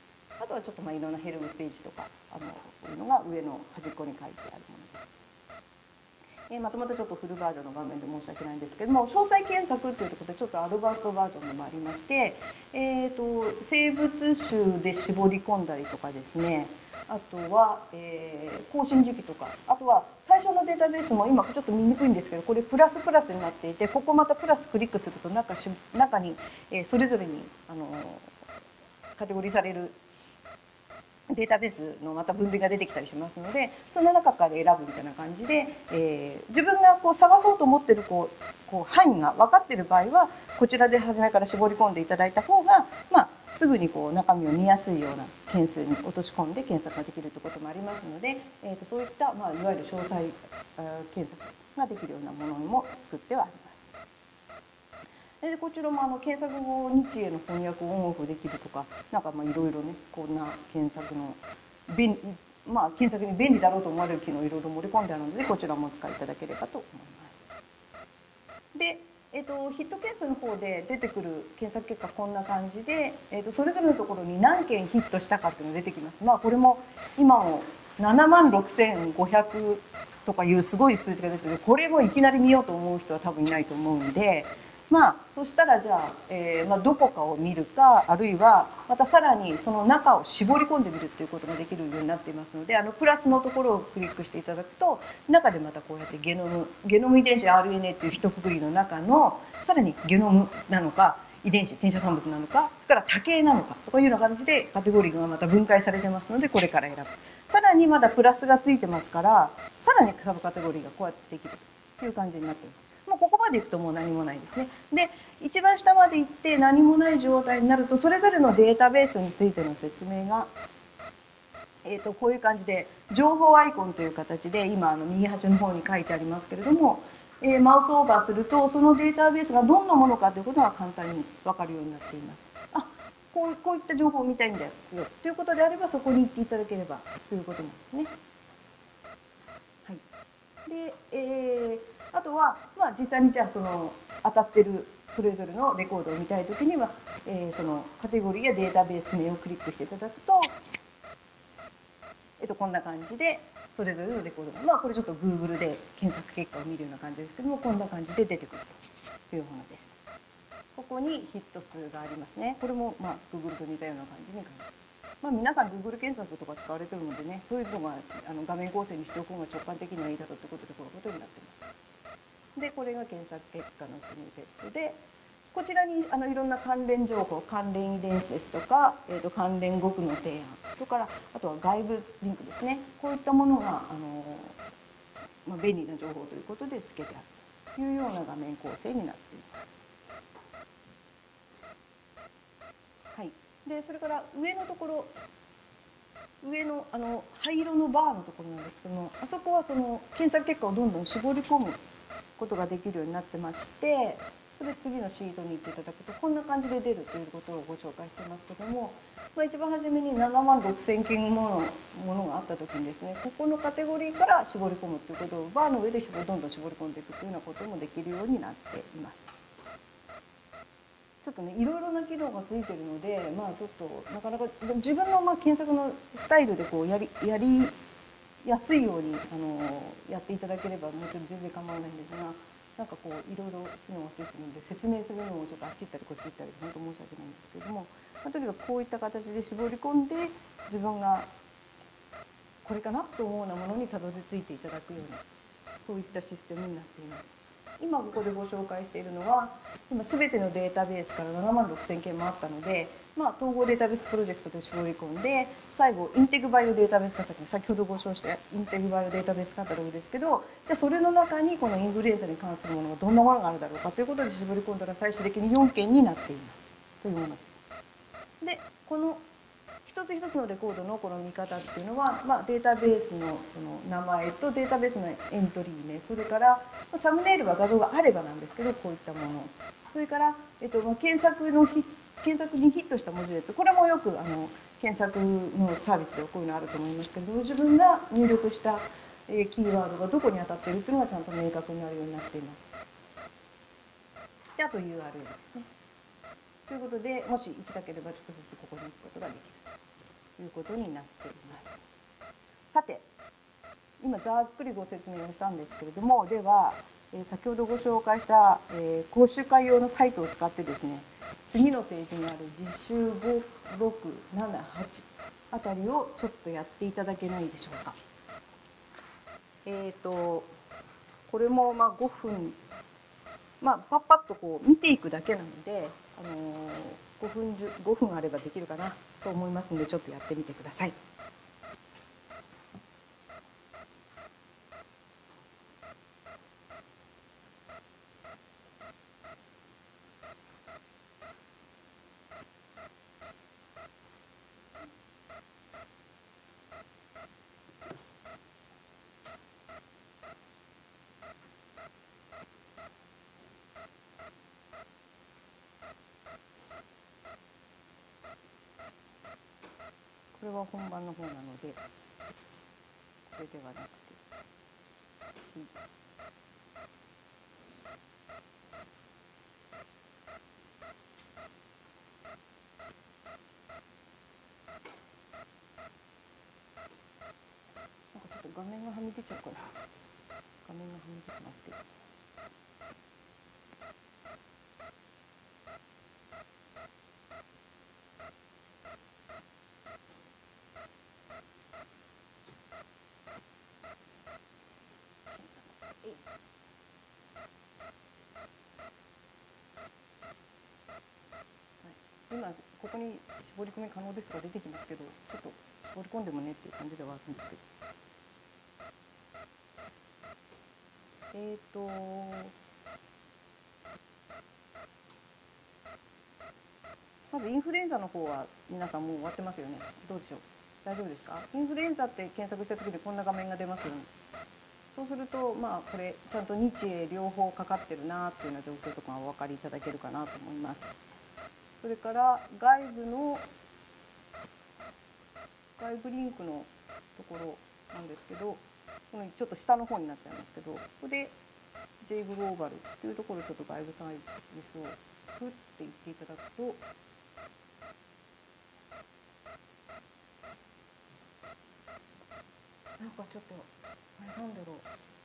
あとはちょっといろんなヘルプページとかこういうのが上の端っこに書いてあるものです。またちょっとフルバージョンの画面で申し訳ないんですけども、詳細検索というところでちょっとアドバンストバージョンもありまして、生物種で絞り込んだりとかですね、あとは、更新時期とか、あとは対象のデータベースも今ちょっと見にくいんですけど、これプラスプラスになっていて、ここまたプラスクリックすると中に、それぞれにカテゴリーされるデータベースのまた分類が出てきたりしますので、その中から選ぶみたいな感じで、自分が探そうと思ってる範囲が分かっている場合はこちらで初めから絞り込んでいただいた方が、すぐに中身を見やすいような件数に落とし込んで検索ができるということもありますので、そういった、いわゆる詳細検索ができるようなものも作ってはあります。でこちらも検索後日英の翻訳をオンオフできるとか、いろいろね、こんな検索の検索に便利だろうと思われる機能をいろいろ盛り込んであるので、こちらもお使いいただければと思います。で、ヒット件数の方で出てくる検索結果こんな感じで、それぞれのところに何件ヒットしたかっていうのが出てきます。これも今も76,500とかいうすごい数字が出てて、これもいきなり見ようと思う人は多分いないと思うんで、 そしたらじゃあ、どこかを見るか、あるいはまたさらにその中を絞り込んでみるっていうことができるようになっていますので、プラスのところをクリックしていただくと、中でまたこうやってゲノム遺伝子 RNA っていう一括りの中のさらにゲノムなのか遺伝子転写産物なのか、それから多形なのかとかいうような感じでカテゴリーがまた分解されてますので、これから選ぶ。さらにまだプラスがついてますから、さらにサブカテゴリーがこうやってできるという感じになっています。もうここまでいくともう何もないですね。で、一番下まで行って何もない状態になると、それぞれのデータベースについての説明が、こういう感じで情報アイコンという形で今右端の方に書いてありますけれども、マウスオーバーするとそのデータベースがどんなものかということが簡単に分かるようになっています。こういった情報を見たいんだよということであれば、そこに行っていただければということなんですね。はい。で、あとは、実際にじゃあその当たってるそれぞれのレコードを見たいときには、そのカテゴリーやデータベース名をクリックしていただくと、こんな感じでそれぞれのレコードが、これちょっと Google で検索結果を見るような感じですけども、こんな感じで出てくるというものです。ここにヒット数がありますね。これもGoogle と似たような感じに書いてある。皆さん Google 検索とか使われてるのでね、そういうのが画面構成にしておく方が直感的にはいいだろうということでこういうことになっています。で、これが検索結果のスニペットで、こちらにいろんな関連情報、関連遺伝子ですとか、関連語句の提案、それからあとは外部リンクですね、こういったものが便利な情報ということで付けてあるというような画面構成になっています。はい、でそれから上のところ、上の灰色のバーのところなんですけども、あそこはその検索結果をどんどん絞り込むことができるようになってまして、それ次のシートに行っていただくとこんな感じで出るということをご紹介してますけども、一番初めに7万6,000件ものがあった時にですね、ここのカテゴリーから絞り込むということをバーの上でどんどん絞り込んでいくというようなこともできるようになっています。ちょっとね、いろいろな機能がついてるので、ちょっとなかなか自分の検索のスタイルでこうやりやすいようにやっていただければもちろん全然構わないんですが、なんかこういろいろ機能がついてるので説明するのもちょっとあっち行ったりこっち行ったり本当申し訳ないんですけれども、とにかくこういった形で絞り込んで自分がこれかなと思うようなものにたどり着いていただくような、そういったシステムになっています。今ここでご紹介しているのは、今全てのデータベースから7万6,000件もあったので、統合データベースプロジェクトで絞り込んで、最後インテグバイオデータベースカタログ、先ほどご紹介したインテグバイオデータベースカタログですけど、じゃあそれの中にこのインフルエンザに関するものがどんなものがあるだろうかということで絞り込んだら最終的に4件になっていますというものです。で、この一つ一つのレコードのこの見方っていうのは、データベースのその名前とデータベースのエントリー名、それからサムネイルは画像があればなんですけど、こういったもの、それから、検索にヒットした文字列、これもよく検索のサービスでこういうのあると思いますけれども、自分が入力したキーワードがどこに当たっているっていうのがちゃんと明確になるようになっています。で、あと URL ですね。ということで、もし行きたければ直接ここに行くことができるということになっています。さて、今ざっくりご説明をしたんですけれども、では、先ほどご紹介した、講習会用のサイトを使ってですね、次のページにある実習5、6、7、8あたりをちょっとやっていただけないでしょうか。これも5分、パッパッとこう見ていくだけなので、5分あればできるかなと思いますので、ちょっとやってみてください。これは本番の方なので、これではなくて、なんかちょっと画面がはみ出ちゃうから、画面がはみ出てますけど。 ここに絞り込み可能ですとか出てきますけど、ちょっと絞り込んでもねっていう感じではあるんですけど。まずインフルエンザの方は皆さんもう終わってますよね。どうでしょう。大丈夫ですか？インフルエンザって検索した時にこんな画面が出ますよね。そうすると、まあこれちゃんと日英両方かかってるなっていうような状況とかがお分かりいただけるかなと思います。それから外部リンクのところなんですけど、このちょっと下の方になっちゃいますけど、ここで J グローバルというところをちょっと外部サービスをふって言っていただくと、なんかちょっとあれなんだろう、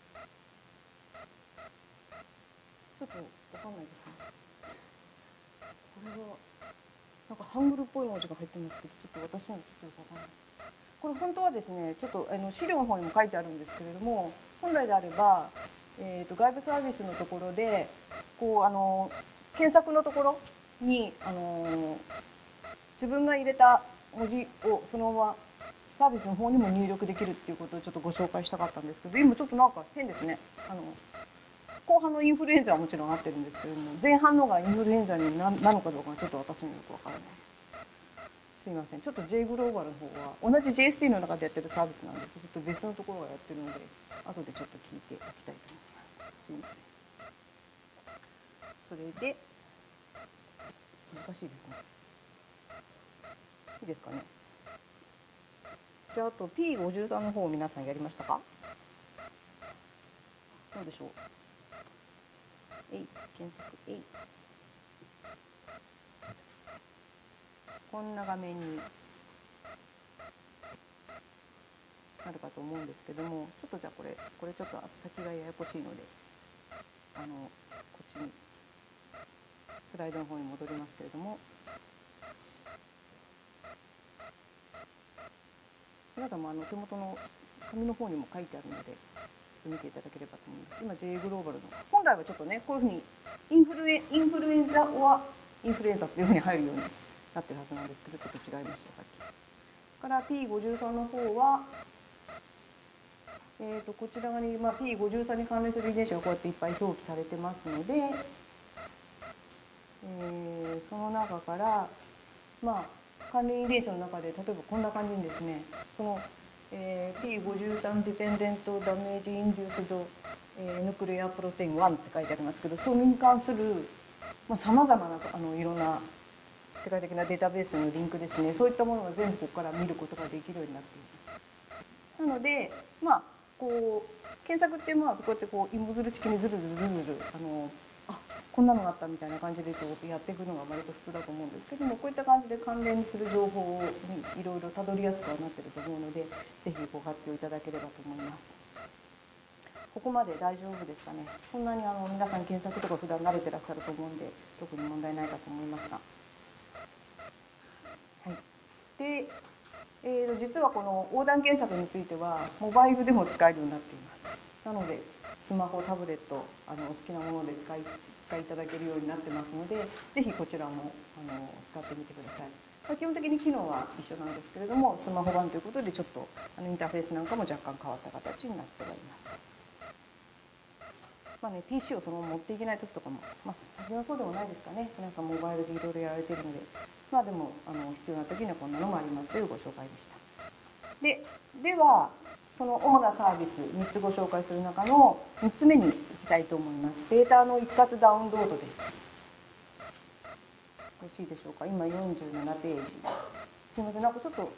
ちょっとわかんないですね。これはなんかハングルっぽい文字が入ってますけど、ちょっと私にはちょっとわかんない。これ本当はですね、ちょっと資料の方にも書いてあるんですけれども、本来であれば、外部サービスのところでこう検索のところに自分が入れた文字をそのままサービスの方にも入力できるっていうことをちょっとご紹介したかったんですけど、今ちょっとなんか変ですね。後半のインフルエンザはもちろん合ってるんですけれども、前半のがインフルエンザになのかどうかはちょっと私によくわからない。すいません。ちょっと J グローバルの方は同じ JST の中でやってるサービスなんですけど、ちょっと別のところがやってるので、後でちょっと聞いておきたいと思います。すいません。それで難しいですね。いいですかね。じゃああと P53 の方を皆さんやりましたか？どうでしょう。検索こんな画面になるかと思うんですけども、ちょっとじゃあこれちょっと先がややこしいので、こっちにスライドの方に戻りますけれども、皆さんも手元の紙の方にも書いてあるので、ちょっと見ていただければと思います。今 J グローバルの本来はちょっとね、こういうふうにインフルエンザっていうふうに入るようになってるはずなんですけど、ちょっと違いました。さっきから P53 の方は、こちら側に、P53 に関連する遺伝子がこうやっていっぱい表記されてますので、その中から、関連遺伝子の中で例えばこんな感じにですね、この、P53 ディペンデントダメージインデュースド、ヌクレアプロテイン1って書いてありますけど、それに関するさまざ、まないろんな世界的なデータベースのリンクですね、そういったものが全部ここから見ることができるようになっています。なのでこう検索ってこうやってこう芋づる式にずるずるこんなのがあったみたいな感じでやっていくのが割と普通だと思うんですけども、こういった感じで関連する情報にいろいろたどりやすくはなってると思うので、ぜひご活用いただければと思います。ここまで大丈夫ですかね。そんなに皆さん検索とか普段慣れてらっしゃると思うんで、特に問題ないかと思いますが、はい。で、実はこの横断検索についてはモバイルでも使えるようになっています。なのでスマホ、タブレット、お好きなもので使いいただけるようになってますので、ぜひこちらも使ってみてください。基本的に機能は一緒なんですけれども、スマホ版ということでちょっとインターフェースなんかも若干変わった形になっております。PC をそのまま持っていけない時とかも、先はそうでもないですかね。皆さんモバイルでいろいろやられているので、でも必要な時にはこんなのもありますというご紹介でした。ではその主なサービス3つご紹介する中の3つ目に行きたいと思います。データの一括ダウンロードです。よろしいでしょうか。今47ページ。すいません、なんかちょっと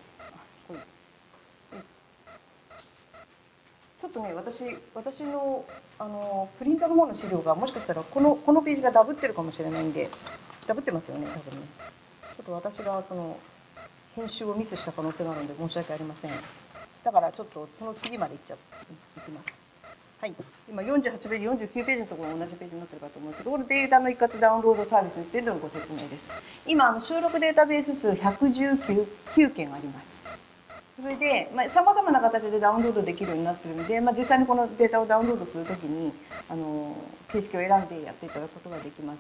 ね、私のプリンターの方の資料がもしかしたらこのページがダブってるかもしれないんで、ダブってますよね、多分ね。ちょっと私がその編集をミスした可能性があるので申し訳ありません。だからちょっとその次までいきます。はい、今48ページ、49ページのところが同じページになってるかと思うんですけど、このデータの一括ダウンロードサービスっていうののご説明です。今収録データベース数119件あります。それでさまざまな形でダウンロードできるようになっているので、実際にこのデータをダウンロードするときに形式を選んでやっていただくことができます。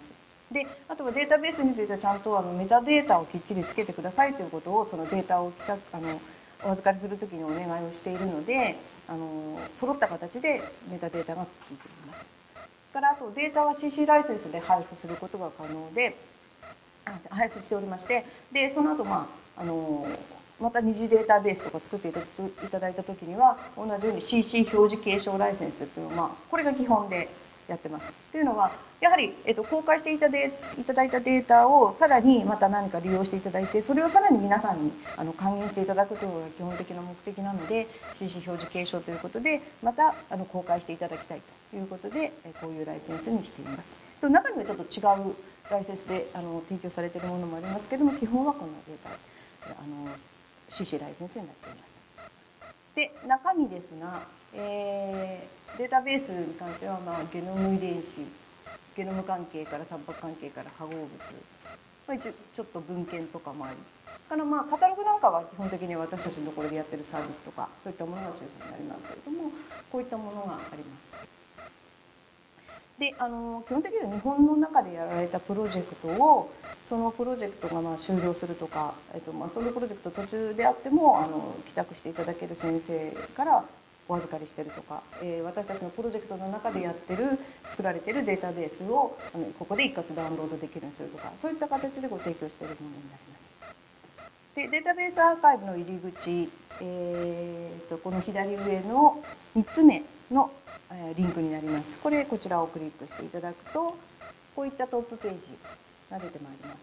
であとはデータベースについてはちゃんとメタデータをきっちりつけてくださいということを、そのデータをお預かりするときにお願いをしているので、揃った形でメタデータがついています。からあとデータは CC ライセンスで配布することが可能で配布しておりまして、でその後また二次データベースとか作っていただいた時には同じように CC 表示継承ライセンスというのは、これが基本でやってます。というのはやはり、公開していただいたデータをさらにまた何か利用していただいて、それをさらに皆さんに還元していただくというのが基本的な目的なので、 CC 表示継承ということでまた公開していただきたいということで、こういうライセンスにしています。中にはちょっと違うライセンスで提供されているものもありますけども、基本はこのデータCC ライセンスになっています。で中身ですが、データベースに関しては、ゲノム遺伝子、ゲノム関係からタンパク関係から化合物、一応ちょっと文献とかもありからカタログなんかは基本的に私たちのところでやってるサービスとかそういったものが中心になりますけれども、こういったものがあります。で基本的には日本の中でやられたプロジェクトを、そのプロジェクトが終了するとか、そのプロジェクト途中であっても帰宅していただける先生からお預かりしてるとか、私たちのプロジェクトの中で作られているデータベースをここで一括ダウンロードできるようにするとか、そういった形でご提供しているものになります。でデータベースアーカイブの入り口、この左上の3つ目のリンクになります。こちらをクリックしていただくと、こういったトップページが出てまいります。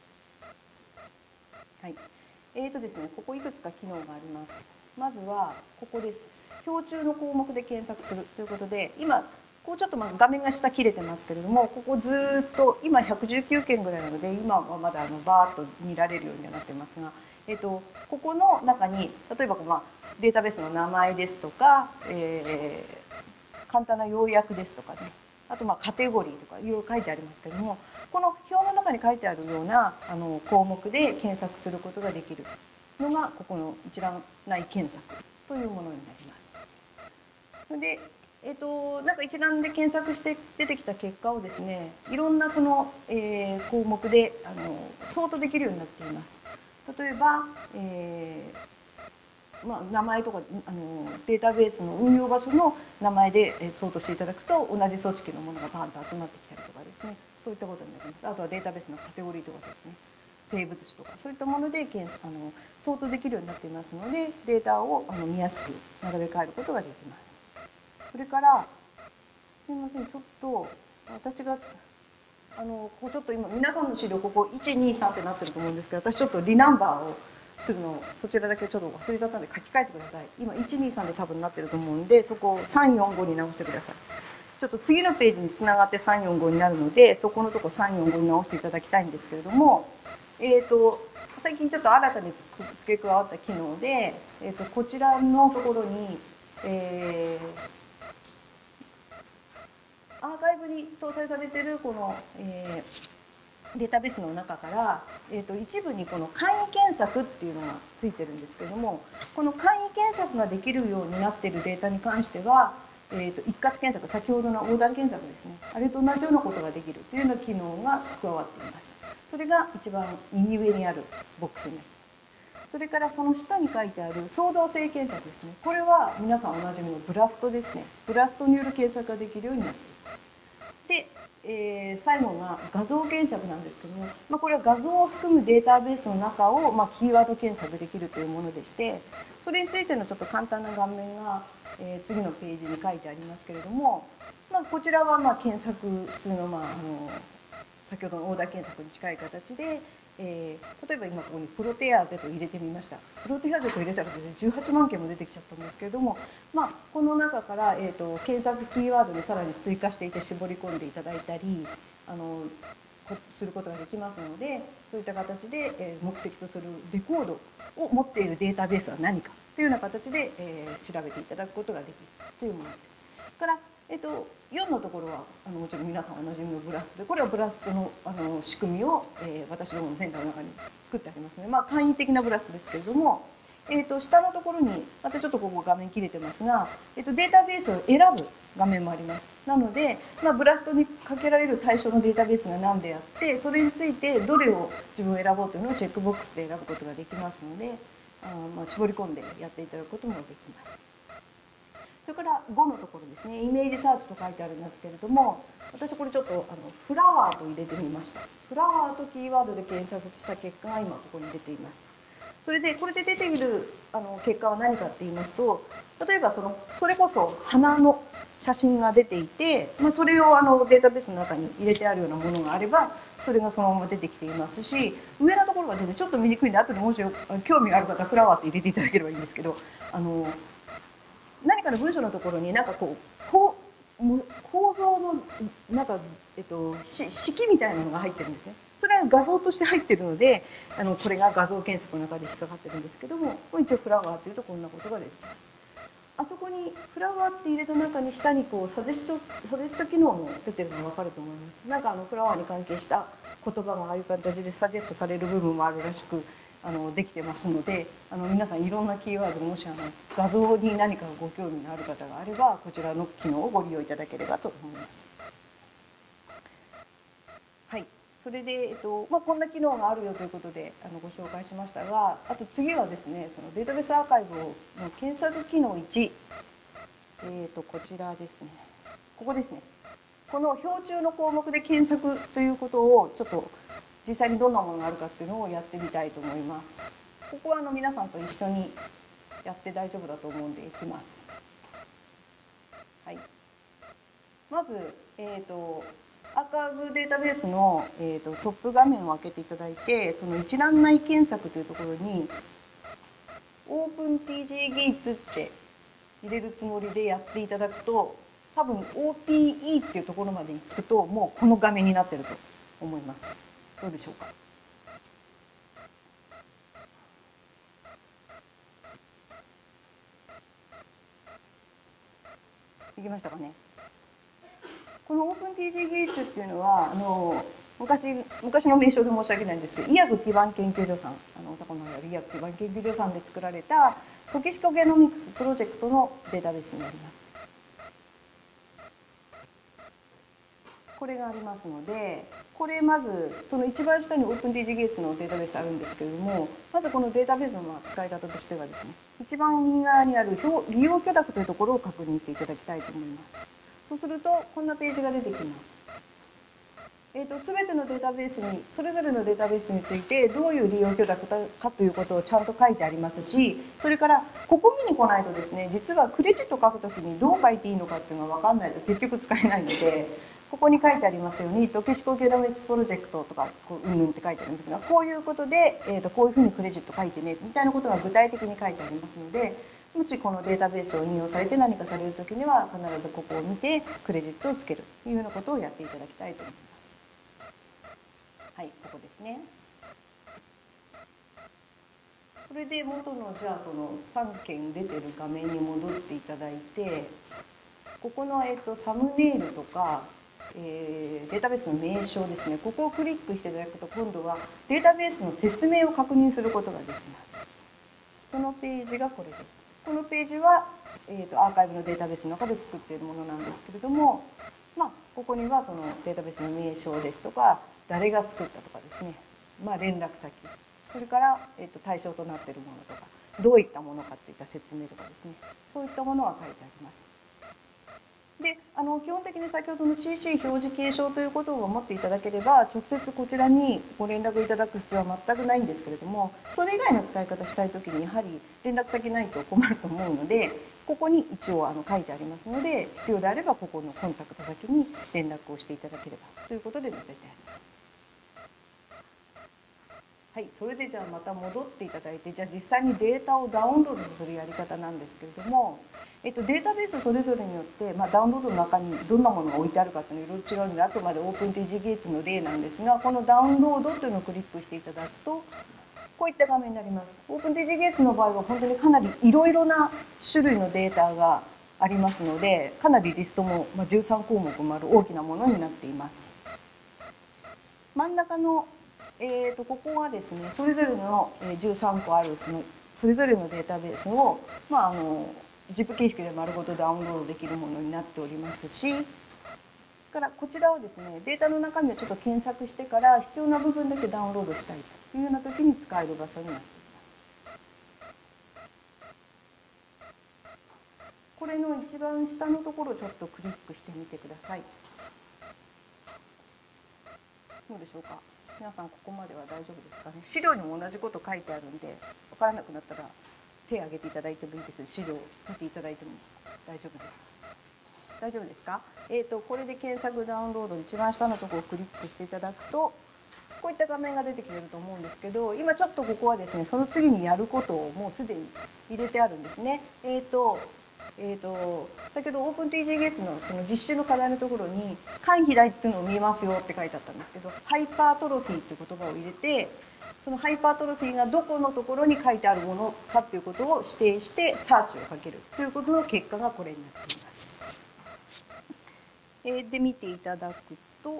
はい。ですね、ここいくつか機能があります。まずはここです。表中の項目で検索するということで、今ちょっと画面が下切れてますけれども、ここずっと今119件ぐらいなので、今はまだバーッと見られるようにはなってますが、ここの中に例えばデータベースの名前ですとか、簡単な要約ですとかね、あとカテゴリーとかいろいろ書いてありますけれども、この表の中に書いてあるような項目で検索することができるのがここの一覧内検索というものになります。でなんか一覧で検索して出てきた結果をですね、いろんな項目でソートできるようになっています。例えば、名前とかデータベースの運用場所の名前でソートしていただくと、同じ組織のものがバーンと集まってきたりとかですね、そういったことになります。あとはデータベースのカテゴリーとかですね、生物種とかそういったものでソートできるようになっていますので、データを見やすく並べ替えることができます。それからすみません、ちょっと私がちょっと今皆さんの資料ここ123ってなってると思うんですけど、私ちょっとリナンバーをするのをそちらだけちょっと忘れちゃったので書き換えてください。今123で多分なってると思うんで、そこを345に直してください。ちょっと次のページにつながって345になるので、そこのとこ345に直していただきたいんですけれども、最近ちょっと新たに付け加わった機能で、こちらのところに、アーカイブに搭載されているこの、データベースの中から、一部にこの簡易検索っていうのがついてるんですけれども、この簡易検索ができるようになっているデータに関しては、一括検索、先ほどの横断検索ですね、あれと同じようなことができるというような機能が加わっています。それが一番右上にあるボックスになります。それからその下に書いてある創造性検索ですね、これは皆さんおなじみのブラストですね、ブラストによる検索ができるようになっています。で、最後が画像検索なんですけども、これは画像を含むデータベースの中を、キーワード検索できるというものでして、それについてのちょっと簡単な画面が、次のページに書いてありますけれども、こちらは検索普通の、先ほどのオーダー検索に近い形で、例えば今ここにプロテアーゼと入れてみました。プロテアーゼと入れたらですね、18万件も出てきちゃったんですけれども、この中から、検索キーワードにさらに追加していて絞り込んでいただいたりすることができますので、そういった形で、目的とするレコードを持っているデータベースは何かというような形で、調べていただくことができるというものです。から4のところはもちろん皆さんおなじみのブラストで、これはブラストの仕組みを、私どものセンターの中に作ってありますので、簡易的なブラストですけれども、 下のところにまたちょっとここ画面切れてますが、データベースを選ぶ画面もあります。なので、ブラストにかけられる対象のデータベースが何であって、それについてどれを自分を選ぼうというのをチェックボックスで選ぶことができますので、絞り込んでやっていただくこともできます。それから5のところですね、イメージサーチと書いてあるんですけれども、私これちょっとフラワーと入れてみました。フラワーとキーワードで検索した結果が今ここに出ています。それでこれで出ている結果は何かって言いますと、例えばそれこそ花の写真が出ていて、それをデータベースの中に入れてあるようなものがあれば、それがそのまま出てきていますし、上のところが出てちょっと見にくいんで、後でもし興味がある方はフラワーって入れていただければいいんですけど、何かの文章のところになんか構造のなんか、式みたいなのが入ってるんですね。それは画像として入ってるので、これが画像検索の中で引っかかってるんですけども、一応フラワーっていうとこんなことが出てきます。あそこにフラワーって入れた中に下にサジェスト機能も出てるのが分かると思います。なんかフラワーに関係した言葉がああいう形でサジェストされる部分もあるらしく、できてますので、皆さんいろんなキーワード、もし画像に何かご興味のある方があれば、こちらの機能をご利用いただければと思います。はい、それで、こんな機能があるよということでご紹介しましたが、あと次はですね、そのデータベースアーカイブの検索機能1、こちらですね、ここですね。この表中の項目で検索ということをちょっと実際にどんなものがあるかっていうのをやってみたいと思います。ここは皆さんと一緒にやって大丈夫だと思うんでいきます。はい、まず、アーカイブデータベースの、トップ画面を開けていただいて、その一覧内検索というところに OpenTGGeats って入れるつもりでやっていただくと、多分 OPE っていうところまで行くともうこの画面になってると思います。どうでしょうか。いきましたかね。この OpenTGGeats っていうのは昔の名称で申し訳ないんですけど、医薬基盤研究所さん、大阪のある医薬基盤研究所さんで作られたトキシコゲノミクスプロジェクトのデータベースになります。これがありますので、これまずその一番下に OpenTGGeats のデータベースあるんですけれども、まずこのデータベースの使い方としてはですね、一番右側にある利用許諾というところを確認していただきたいと思います。そうするとこんなページが出てきます。全てのデータベースに、それぞれのデータベースについてどういう利用許諾かということをちゃんと書いてありますし、それからここ見に来ないとですね、実はクレジット書くときにどう書いていいのかっていうのが分かんないと結局使えないので、ここに書いてありますようにトキシコゲノミクスプロジェクトとかうんぬんって書いてあるんですが、こういうことで、こういうふうにクレジット書いてねみたいなことが具体的に書いてありますので、もしこのデータベースを引用されて何かされるときには必ずここを見てクレジットをつけるというようなことをやっていただきたいと思います。はい、ここですね。それで元のじゃあその3件出てる画面に戻っていただいて、ここのサムネイルとか、データベースの名称ですね、ここをクリックしていただくと今度はデータベースの説明を確認することができます。そのページがこれです。このページは、アーカイブのデータベースの中で作っているものなんですけれども、ここにはそのデータベースの名称ですとか、誰が作ったとかですね、連絡先、それから、対象となっているものとか、どういったものかといった説明とかですね、そういったものが書いてあります。で、基本的に先ほどの CC 表示継承ということを思っていただければ、直接こちらにご連絡いただく必要は全くないんですけれども、それ以外の使い方したいときにやはり連絡先ないと困ると思うので、ここに一応書いてありますので、必要であればここのコンタクト先に連絡をしていただければということで載せてあります。はい、それでじゃあまた戻っていただいて、じゃあ実際にデータをダウンロードするやり方なんですけれども、データベースそれぞれによって、ダウンロードの中にどんなものが置いてあるかというのはいろいろ違うので、あくまで OpenTGGeats の例なんですが、このダウンロードというのをクリックしていただくと、こういった画面になります。OpenTGGeats の場合は本当にかなりいろいろな種類のデータがありますので、かなりリストも13項目もある大きなものになっています。真ん中のここはですね、それぞれの13個あるそのそれぞれのデータベースを、ZIP 形式で丸ごとダウンロードできるものになっておりますし、からこちらをですね、データの中身をちょっと検索してから必要な部分だけダウンロードしたいというような時に使える場所になっています。これの一番下のところをちょっとクリックしてみてください。どうでしょうか。皆さんここまでは大丈夫ですかね。資料にも同じこと書いてあるんで、分からなくなったら手を挙げていただいてもいいです。資料を見ていただいても大丈夫です。大丈夫ですか。これで検索ダウンロードの一番下のところをクリックしていただくと、こういった画面が出てきていると思うんですけど、今ちょっとここはですね、その次にやることをもうすでに入れてあるんですね。先ほど OpenTJGates のその実習の課題のところに間肥大っていうのを見えますよって書いてあったんですけど、ハイパートロフィーっていう言葉を入れて、そのハイパートロフィーがどこのところに書いてあるものかっていうことを指定してサーチをかけるということの結果がこれになっています。で見ていただくと、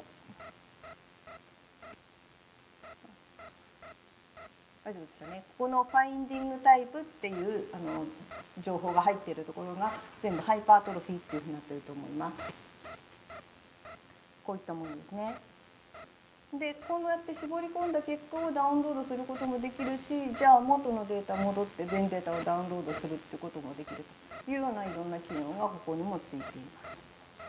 大丈夫ですかね。ここのファインディングタイプっていう情報が入っているところが全部ハイパートロフィーっていうふうになっていると思います。こういったものですね。でこうやって絞り込んだ結果をダウンロードすることもできるし、じゃあ元のデータ戻って全データをダウンロードするってこともできるというようないろんな機能がここにもついています。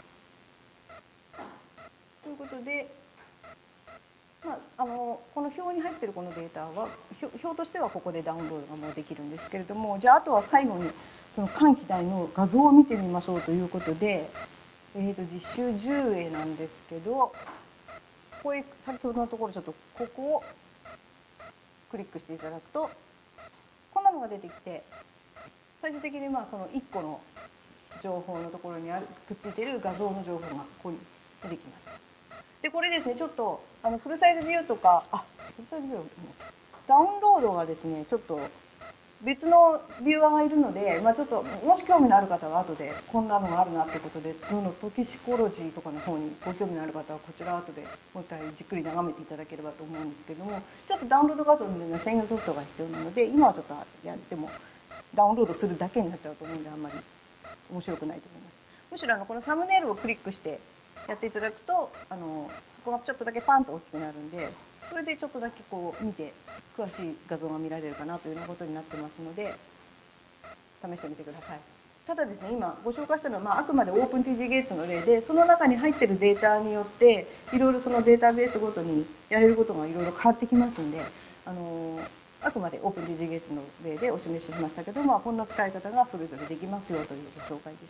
ということで、この表に入っているこのデータは表としてはここでダウンロードがもうできるんですけれども、じゃああとは最後にその間肥大の画像を見てみましょうということで、実習10 A なんですけど、ここへ先ほどのところちょっとここをクリックしていただくとこんなのが出てきて、最終的にその1個の情報のところにくっついている画像の情報がここに出てきます。でこれですね、ちょっとフルサイズビューとかフルサイズビューダウンロードがですねちょっと別のビューアーがいるので、ちょっともし興味のある方は後でこんなのがあるなってことで、トキシコロジーとかの方にご興味のある方はこちら後でもう一回じっくり眺めていただければと思うんですけども、ちょっとダウンロード画像みたいな専用ソフトが必要なので、今はちょっとやってもダウンロードするだけになっちゃうと思うんであんまり面白くないと思います。むしろこのサムネイルをクリックしてやっていただくとそこがちょっとだけパンと大きくなるんで、それでちょっとだけこう見て詳しい画像が見られるかなというようなことになってますので試してみてください。ただですね、今ご紹介したのは、あくまで OpenTJGates の例で、その中に入っているデータによっていろいろそのデータベースごとにやれることがいろいろ変わってきますんで、あくまで OpenTJGates の例でお示ししましたけど、こんな使い方がそれぞれできますよというご紹介でした。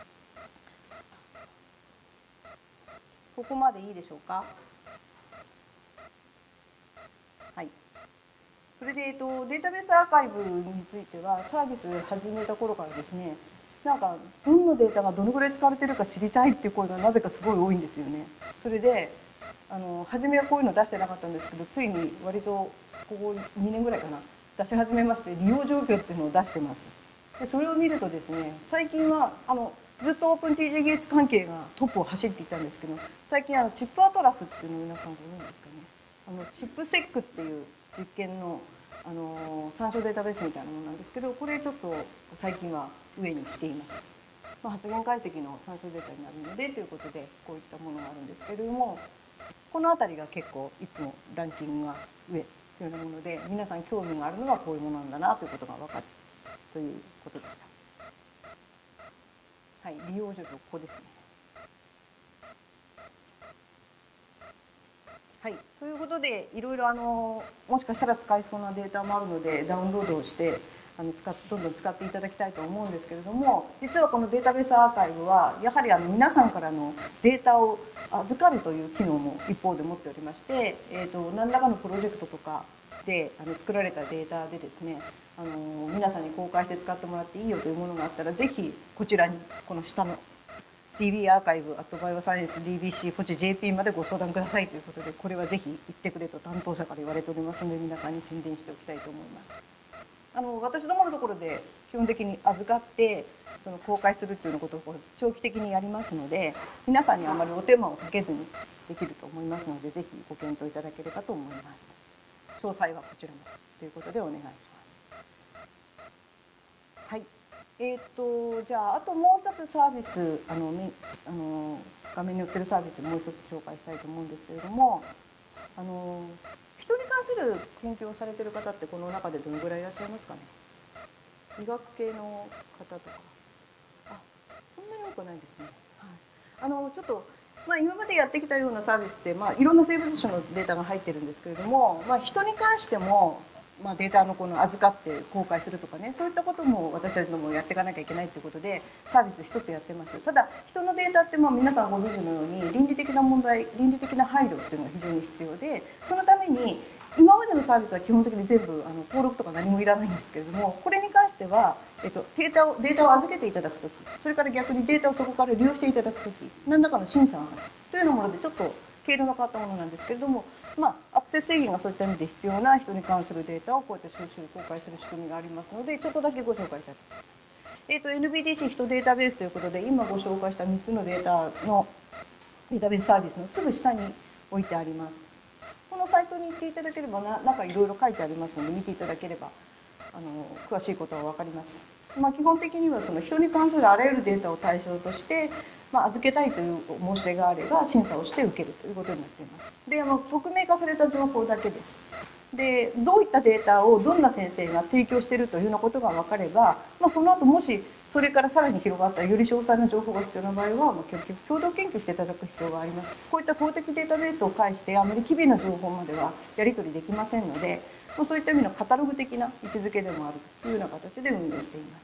ここまでいいでしょうか。はい。それで、データベースアーカイブについてはサービス始めた頃からですね、どのデータがどのぐらい使われてるか知りたいっていう声がなぜかすごい多いんですよね。それで初めはこういうの出してなかったんですけど、ついに割とここ2年ぐらいかな出し始めまして、利用状況っていうのを出してます。でそれを見るとですね、最近はずっと OpenTJGates 関係がトップを走っていたんですけど、最近チップアトラスっていうのを皆さんご存知ですかね。チップセックっていう実験の参照データベースみたいなものなんですけど、これちょっと最近は上に来ています。発言解析の参照データになるのでということでこういったものがあるんですけれども、この辺りが結構いつもランキングが上というようなもので、皆さん興味があるのはこういうものなんだなということが分かるということでした。はい、利用状況ここですね。はい、ということでいろいろもしかしたら使えそうなデータもあるのでダウンロードをしてどんどん使っていただきたいと思うんですけれども、実はこのデータベースアーカイブはやはり皆さんからのデータを預かるという機能も一方で持っておりまして、何らかのプロジェクトとかで作られたデータでですね、皆さんに公開して使ってもらっていいよというものがあったら、ぜひこちらにこの下のDB アーカイブバイオサイエンス DBC ポチ JP までご相談くださいということで、これはぜひ言ってくれと担当者から言われておりますので、皆さんに宣伝しておきたいと思います。私どものところで基本的に預かってその公開するっていうようなことを長期的にやりますので、皆さんにあまりお手間をかけずにできると思いますので、ぜひご検討いただければと思います。詳細はこちらもということでお願いします。 はい。じゃあ、あともう一つサービス、画面に載ってるサービスもう一つ紹介したいと思うんですけれども、人に関する研究をされてる方ってこの中でどのぐらいいらっしゃいますかね。医学系の方とか。あ、そんなに多くないですね。はい。ちょっと、今までやってきたようなサービスって、いろんな生物種のデータが入ってるんですけれども、人に関しても、データのこの預かって公開するとかね、そういったことも私たちのもやっていかなきゃいけないということでサービス一つやってます。ただ人のデータって皆さんご存知のように倫理的な問題、倫理的な配慮っていうのが非常に必要で、そのために今までのサービスは基本的に全部登録とか何もいらないんですけれども、これに関しては、データを預けていただくとき、それから逆にデータをそこから利用していただくとき、何らかの審査があるというようなものでちょっと経路の変わったものなんですけれども、アクセス制限がそういった意味で必要な人に関するデータをこうやって収集公開する仕組みがありますので、ちょっとだけご紹介したいと思います。NBDC 人データベースということで、今ご紹介した3つのデータのデータベースサービスのすぐ下に置いてあります。このサイトに行っていただければ中いろいろ書いてありますので見ていただければ詳しいことは分かります。基本的にはその人に関するあらゆるデータを対象として、預けたいという申し出があれば審査をして受けるということになっています。で、匿名化された情報だけです。で、どういったデータをどんな先生が提供しているというようなことが分かれば、その後もしそれからさらに広がったより詳細な情報が必要な場合は、結局共同研究していただく必要があります。こういった公的データベースを介してあまり機微な情報まではやり取りできませんので、そういった意味のカタログ的な位置づけでもあるというような形で運用しています。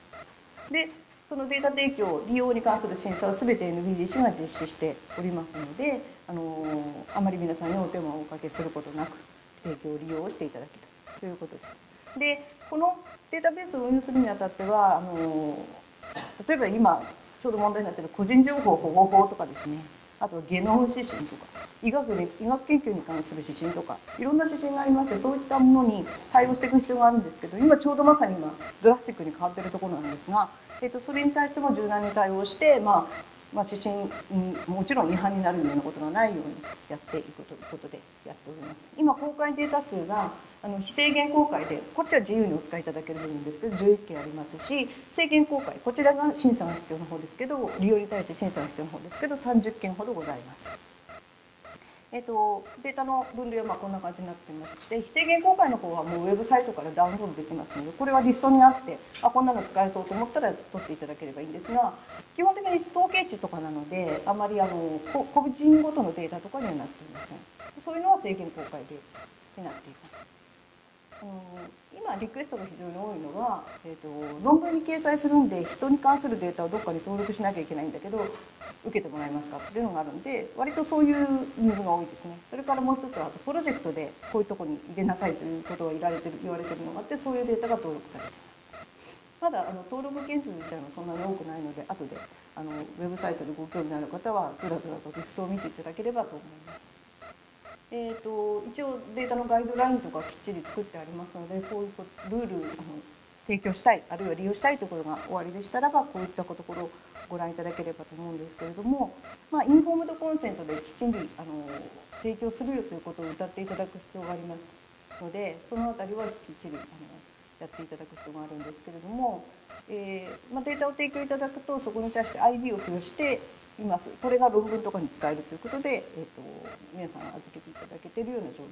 で、そのデータ提供利用に関する審査は全て NBDC が実施しておりますので、あまり皆さんにお手間をおかけすることなく提供利用をしていただけるということです。で、このデータベースを運用するにあたっては例えば今ちょうど問題になっている個人情報保護法とかですね、あとゲノム指針とか医学研究に関する指針とかいろんな指針がありまして、そういったものに対応していく必要があるんですけど、今ちょうどまさにドラスティックに変わっているところなんですが、それに対しても柔軟に対応して、指針にもちろん違反になるようなことがないようにやっていくということでやっております。今公開データ数が非制限公開でこっちは自由にお使いいただける部分ですけど11件ありますし、制限公開こちらが審査が必要な方ですけど、利用に対して審査が必要な方ですけど30件ほどございます。データの分類はこんな感じになっていまして、非制限公開の方はもうウェブサイトからダウンロードできますので、これはリストにあってこんなの使えそうと思ったら取っていただければいいんですが、基本的に統計値とかなのであまり個人ごとのデータとかにはなっていません。そういうのは制限公開でになっています。今リクエストが非常に多いのは、論文に掲載するんで人に関するデータをどっかに登録しなきゃいけないんだけど受けてもらえますかっていうのがあるんで、割とそういうニーズが多いですね。それからもう一つはプロジェクトでこういうとこに入れなさいということを言われてるのがあって、そういうデータが登録されています。まだ登録件数自体はそんなに多くないので、後でウェブサイトでご興味のある方はずらずらとリストを見ていただければと思います。一応データのガイドラインとかきっちり作ってありますので、こういうルール提供したい、あるいは利用したいところがおありでしたらば、こういったところをご覧いただければと思うんですけれども、インフォームドコンセントできちんと提供するよということを謳っていただく必要がありますので、そのあたりはきっちりやっていただく必要があるんですけれども、データを提供いただくとそこに対して ID を付与しています。これが論文とかに使えるということで、皆さん預けていただけているような状況です。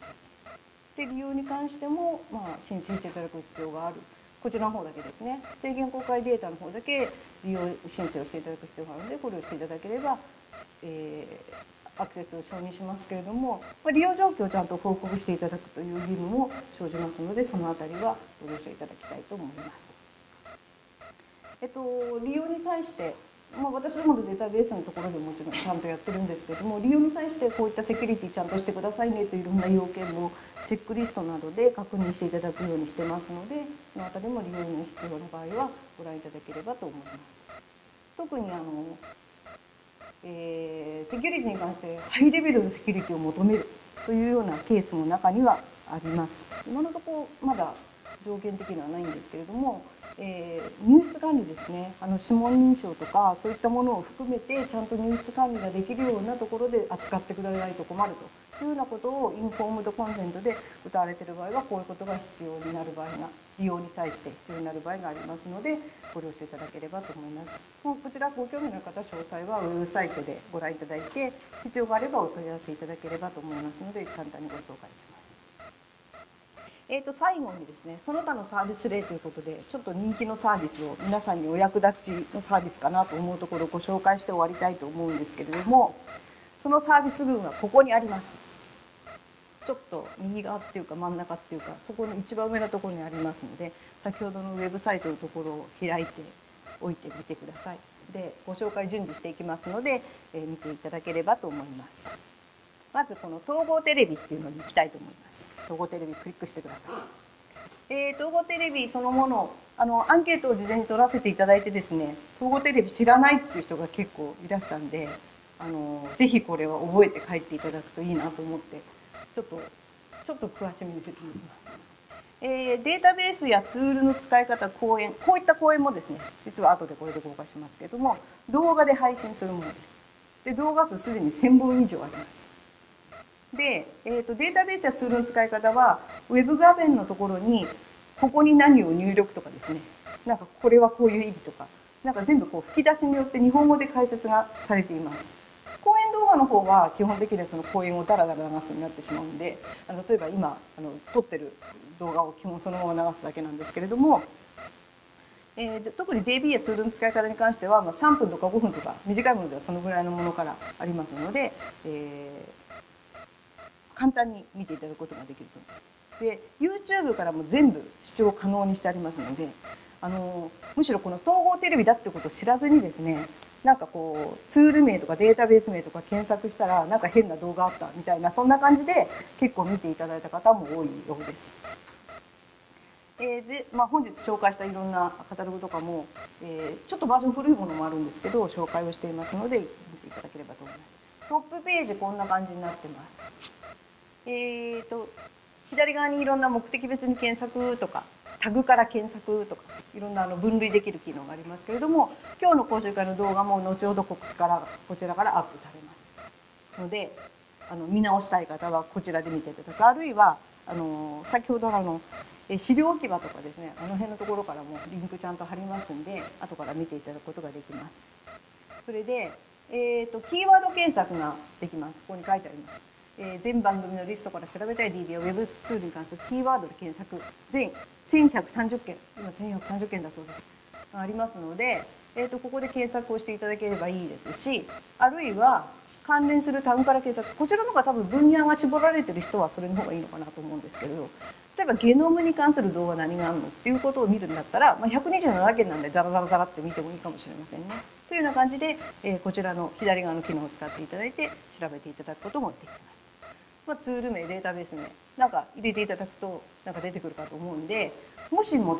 で、利用に関しても、申請していただく必要がある。こちらの方だけですね。制限公開データの方だけ利用申請をしていただく必要があるので、これをしていただければ、アクセスを承認しますけれども、利用状況をちゃんと報告していただくという義務も生じますので、そのあたりはご了承いただきたいと思います。利用に際して私どものデータベースのところでもちろんちゃんとやってるんですけども、利用に際してこういったセキュリティちゃんとしてくださいねといういろんな要件もチェックリストなどで確認していただくようにしてますので、そのあたりも利用に必要な場合はご覧いただければと思います。特にセキュリティに関してハイレベルのセキュリティを求めるというようなケースも中にはあります。今のところまだ条件的にはないんですけれども、入室管理ですね、指紋認証とかそういったものを含めてちゃんと入室管理ができるようなところで扱ってくれないと困るというようなことをインフォームドコンセントで謳われている場合はこういうことが必要になる場合が利用に際して必要になる場合がありますのでご了承いただければと思います。こちらご興味のある方は詳細はウェブサイトでご覧いただいて必要があればお問い合わせいただければと思いますので簡単にご紹介します。最後にですね、その他のサービス例ということでちょっと人気のサービスを皆さんにお役立ちのサービスかなと思うところをご紹介して終わりたいと思うんですけれども、そのサービス群はここにあります。ちょっと右側っていうか真ん中っていうかそこの一番上のところにありますので、先ほどのウェブサイトのところを開いておいてみてください。でご紹介準備していきますので、見ていただければと思います。まずこの統合テレビっていうのに行きたいと思います。統合テレビクリックしてください。統合テレビそのものアンケートを事前に取らせていただいてですね、統合テレビ知らないっていう人が結構いらしたんで、ぜひこれは覚えて帰っていただくといいなと思ってちょっと詳しめに説明します。データベースやツールの使い方、講演、こういった講演もですね、実は後でこれで公開しますけれども、動画で配信するものです。で動画数すでに1000本以上あります。で、データベースやツールの使い方はウェブ画面のところにここに何を入力とかですね、なんかこれはこういう意味とか、なんか全部こう吹き出しによって日本語で解説がされています。講演動画の方は基本的にはその講演をダラダラ流すようになってしまうんで、例えば今撮ってる動画を基本そのまま流すだけなんですけれども、特に DB やツールの使い方に関しては、3分とか5分とか短いものではそのぐらいのものからありますので、簡単に見ていただくことができると思います。で YouTube からも全部視聴可能にしてありますので、むしろこの統合テレビだってことを知らずにですね、なんかこうツール名とかデータベース名とか検索したらなんか変な動画あったみたいな、そんな感じで結構見ていただいた方も多いようです。で本日紹介したいろんなカタログとかも、ちょっとバージョン古いものもあるんですけど紹介をしていますので見ていただければと思います。トップページこんな感じになってます。左側にいろんな目的別に検索とかタグから検索とかいろんな分類できる機能がありますけれども、今日の講習会の動画も後ほどこちらからアップされますので、見直したい方はこちらで見ていただく、あるいは先ほどの資料置き場とかですね、辺のところからもリンクちゃんと貼りますんで後から見ていただくことができます。それで、キーワード検索ができます。ここに書いてあります。全番組のリストから調べたい DB やウェブツールに関するキーワードで検索、全1130件、今1130件だそうです、ありますので、ここで検索をしていただければいいですし、あるいは関連するタグから検索、こちらの方が多分分野が絞られてる人はそれの方がいいのかなと思うんですけれど、例えばゲノムに関する動画何があるのっていうことを見るんだったら、127件なんでザラザラザラって見てもいいかもしれませんね。というような感じで、こちらの左側の機能を使っていただいて調べていただくこともできます。ツール名、データベース名なんか入れていただくとなんか出てくるかと思うんで、もしも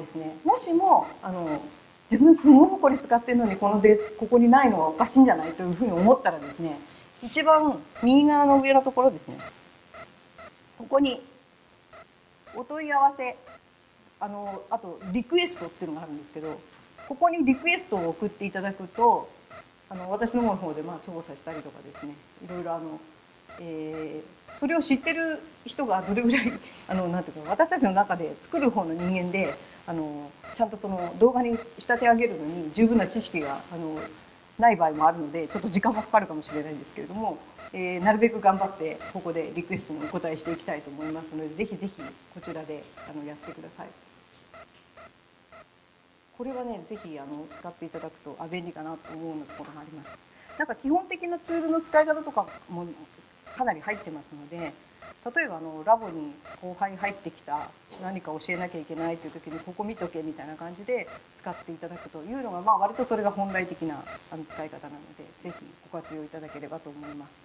自分すごくこれ使ってるのにここにないのはおかしいんじゃないというふうに思ったらですね、一番右側の上のところですね、ここにお問い合わせ、あとリクエストっていうのがあるんですけど、ここにリクエストを送っていただくと私の方で調査したりとかですね、いろいろそれを知ってる人がどれぐらいなんていうか、私たちの中で作る方の人間でちゃんとその動画に仕立て上げるのに十分な知識がない場合もあるのでちょっと時間がかかるかもしれないんですけれども、なるべく頑張ってここでリクエストにお答えしていきたいと思いますので、ぜひぜひこちらでやってください。これはね、ぜひ使っていただくと便利かなと思うところがあります。なんか基本的なツールの使い方とかもかなり入ってますので、例えばラボに後輩入ってきた、何か教えなきゃいけないという時にここ見とけみたいな感じで使っていただくというのが、割とそれが本来的な使い方なので、ぜひご活用いただければと思います。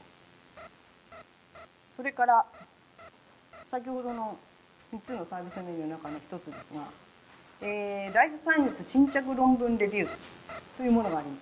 それから先ほどの3つのサービスメニューの中の1つですが、ライフサイエンス新着論文レビューというものがあります。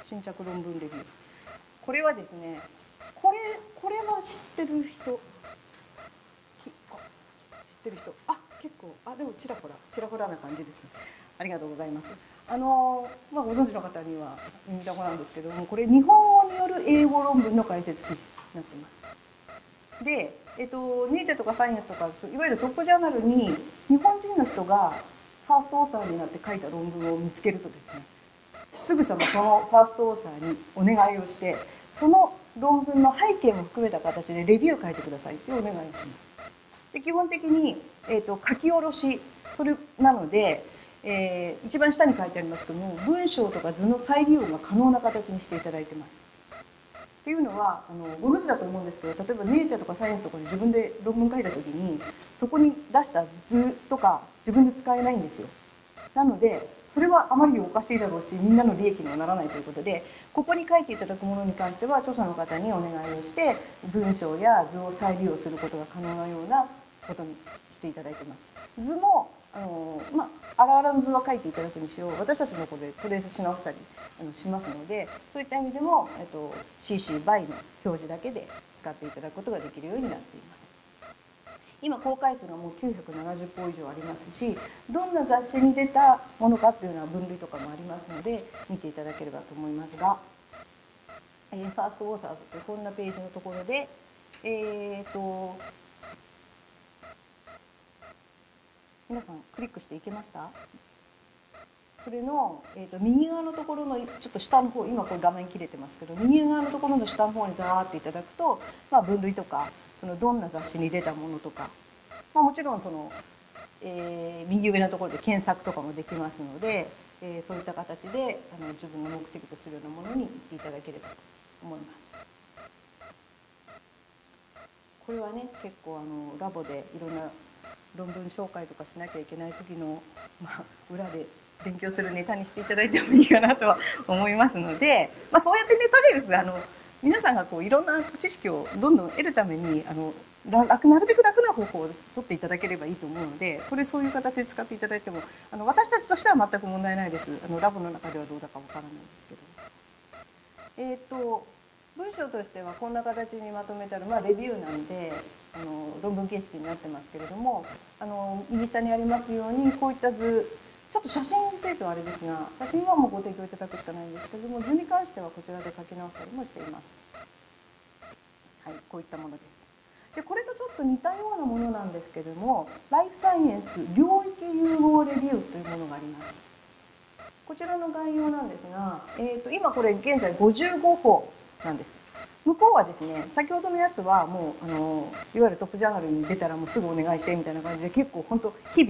新着論文レビュー、これはですね、これは知ってる人、 結構でもちらほらな感じですね。ありがとうございます。ご存知の方には見た子なんですけども、これ日本語による英語論文の解説記事になっています。で、ネイチャーとかサイエンスとかいわゆるトップジャーナルに日本人の人がファーストオーサーになって書いた論文を見つけるとですね、すぐさまそのファーストオーサーにお願いをして、その論文の背景も含めた形でレビュー書いてくださいっていうお願いをします。で基本的に、書き下ろしそれなので、一番下に書いてありますけども、文章とか図の再利用が可能な形にしていただいてます。っていうのはご存知だと思うんですけど、例えばネイチャーとかサイエンスとかで自分で論文書いた時にそこに出した図とか自分で使えないんですよ。なのでそれはあまりにおかしいだろうし、みんなの利益にはならないということで、ここに書いていただくものに関しては著者の方にお願いをして文章や図を再利用することが可能なようなことにしていただいてます。図もあらあらの図は書いていただくにしよう、私たちの方でトレースし直したりしますので、そういった意味でも、CC BY の表示だけで使っていただくことができるようになっています。今公開数がもう970本以上ありますし、どんな雑誌に出たものかっていうのは分類とかもありますので見ていただければと思いますが、ファーストオーサーズというこんなページのところで皆さんクリックしていけました？それの、右側のところのちょっと下の方、今これ画面切れてますけど、右側のところの下の方にザーっていただくと、分類とかどんな雑誌に出たものとか、もちろん右上のところで検索とかもできますので、そういった形で自分の目的とするようなものに行っていただければと思います。これはね、結構ラボでいろんな論文紹介とかしなきゃいけない時の、裏で勉強するネタにしていただいてもいいかなとは思いますので、そうやってね、とにかく皆さんがいろんな知識をどんどん得るためになるべく楽な方法を取っていただければいいと思うので、そういう形で使っていただいても私たちとしては全く問題ないです。ラボの中ではどうだかわからないですけど、文章としてはこんな形にまとめたら、レビューなんで論文形式になってますけれども、右下にありますようにこういった図、ちょっと写真についてはあれですが、写真はもうご提供いただくしかないんですけれども、図に関してはこちらで書き直したりもしています。はい、こういったものです。でこれとちょっと似たようなものなんですけれども、ライフサイエンス領域融合レビューというものがあります。こちらの概要なんですが、今これ現在55法なんです。向こうはですね、先ほどのやつはもういわゆるトップジャーナルに出たらもうすぐお願いしてみたいな感じで、結構本当日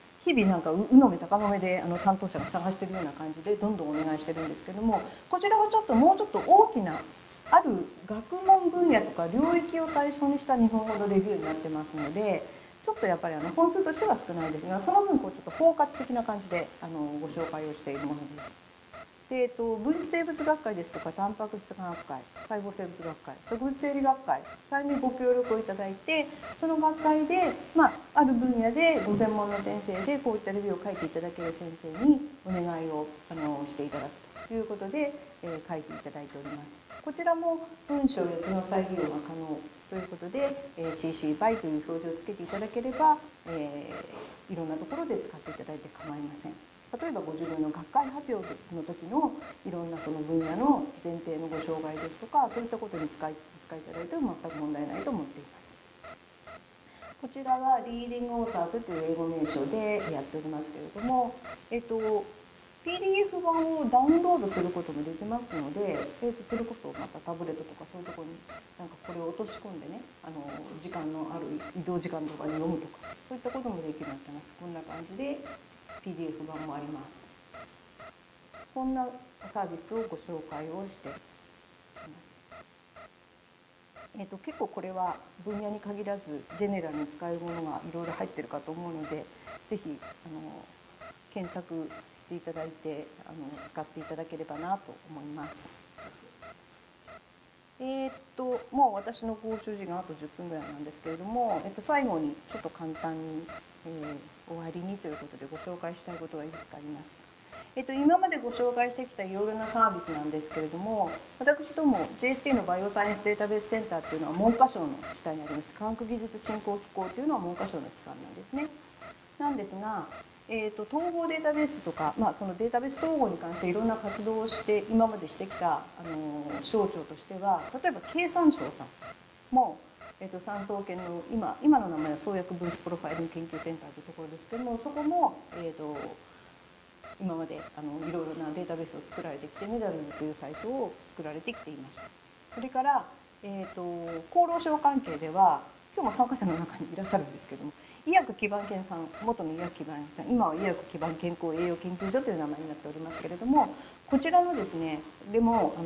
々なんかうのめ高のめで担当者が探してるような感じでどんどんお願いしてるんですけども、こちらはもうちょっと大きなある学問分野とか領域を対象にした日本語のレビューになってますので、ちょっとやっぱり本数としては少ないですが、その分ちょっと包括的な感じでご紹介をしているものです。で分子生物学会ですとか、タンパク質科学会、細胞生物学会、植物生理学会さんにご協力をいただいて、その学会で、ある分野でご専門の先生でこういったレビューを書いていただける先生にお願いをしていただくということで、書いていただいております。こちらも文章や図の再利用が可能ということで、CC BY という表示をつけていただければ、いろんなところで使っていただいて構いません。例えばご自分の学会発表の時のいろんなその分野の前提のご障害ですとか、そういったことに使いいただいても全く問題ないと思っています。こちらはリーディングオーサーズという英語名称でやっておりますけれども、PDF 版をダウンロードすることもできますので、それこそまたタブレットとかそういうところにこれを落とし込んでね、時間のある移動時間とかに読むとか、そういったこともできるようになってます。こんな感じで PDF 版もあります。こんなサービスをご紹介をしています。結構これは分野に限らずジェネラルに使えるものがいろいろ入ってるかと思うので、ぜひ検索していただいて使っていただければなと思います。もう私の講習時間あと10分ぐらいなんですけれども、最後にちょっと簡単に、終わりにということでご紹介したいことがいくつかあります。今までご紹介してきたいろいろなサービスなんですけれども、私ども JST のバイオサイエンスデータベースセンターっていうのは文科省の下にあります科学技術振興機構というのは文科省の機関なんですね。 なんですが、統合データベースとか、そのデータベース統合に関していろんな活動をして今までしてきた省庁としては、例えば経産省さんも、産総研の今の名前は創薬分子プロファイリング研究センターというところですけども、そこも、今までいろいろなデータベースを作られてきて、メダルズというサイトを作られてきていました。それから、厚労省関係では今日も参加者の中にいらっしゃるんですけども、医薬基盤研さん、元の医薬基盤研さん、今は医薬基盤健康栄養研究所という名前になっておりますけれども、こちらのですね、でも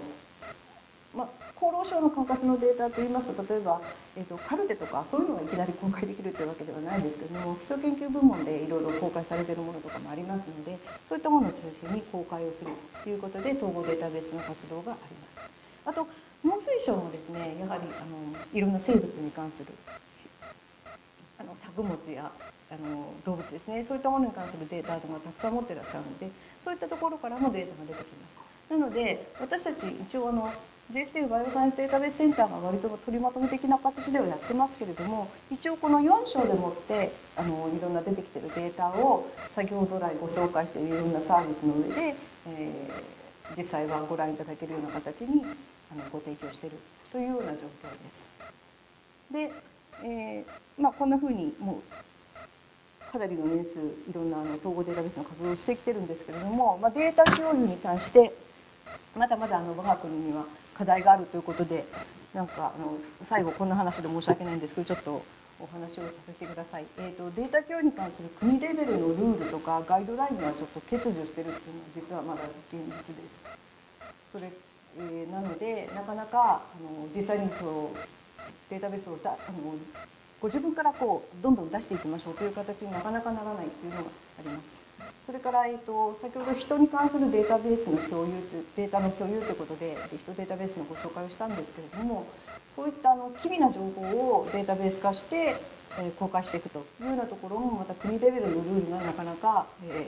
厚労省の管轄のデータといいますと、例えば、カルテとかそういうのがいきなり公開できるというわけではないですけれども、基礎研究部門でいろいろ公開されているものとかもありますので、そういったものを中心に公開をするということで統合データベースの活動があります。あと農水省もですね、やはりいろんな生物に関する作物や動物ですね、そういったものに関するデータというのがたくさん持っていらっしゃるので、そういったところからもデータが出てきます。なので私たち一応JSTF バイオサイエンスデータベースセンターが割と取りまとめ的な形ではやってますけれども、一応この4章でもっていろんな出てきているデータを先ほど来ご紹介しているいろんなサービスの上で、実際はご覧いただけるような形にご提供しているというような状況です。で、こんなふうにもうかなりの年数いろんな統合データベースの活動をしてきてるんですけれども、データ共有に関してまだまだ我が国には課題があるということで、なんか最後こんな話で申し訳ないんですけど、ちょっとお話をさせてください。データ共有に関する国レベルのルールとかガイドラインはちょっと欠如しているっていうのは実はまだ現実です。それなのでなかなか実際にデータベースをご自分からどんどん出していきましょうという形になかなかならないというのがあります。それから、先ほど人に関するデータベースの共有データの共有ということで人データベースのご紹介をしたんですけれども、そういった機微な情報をデータベース化して公開していくというようなところもまた国レベルのルールがなかなか、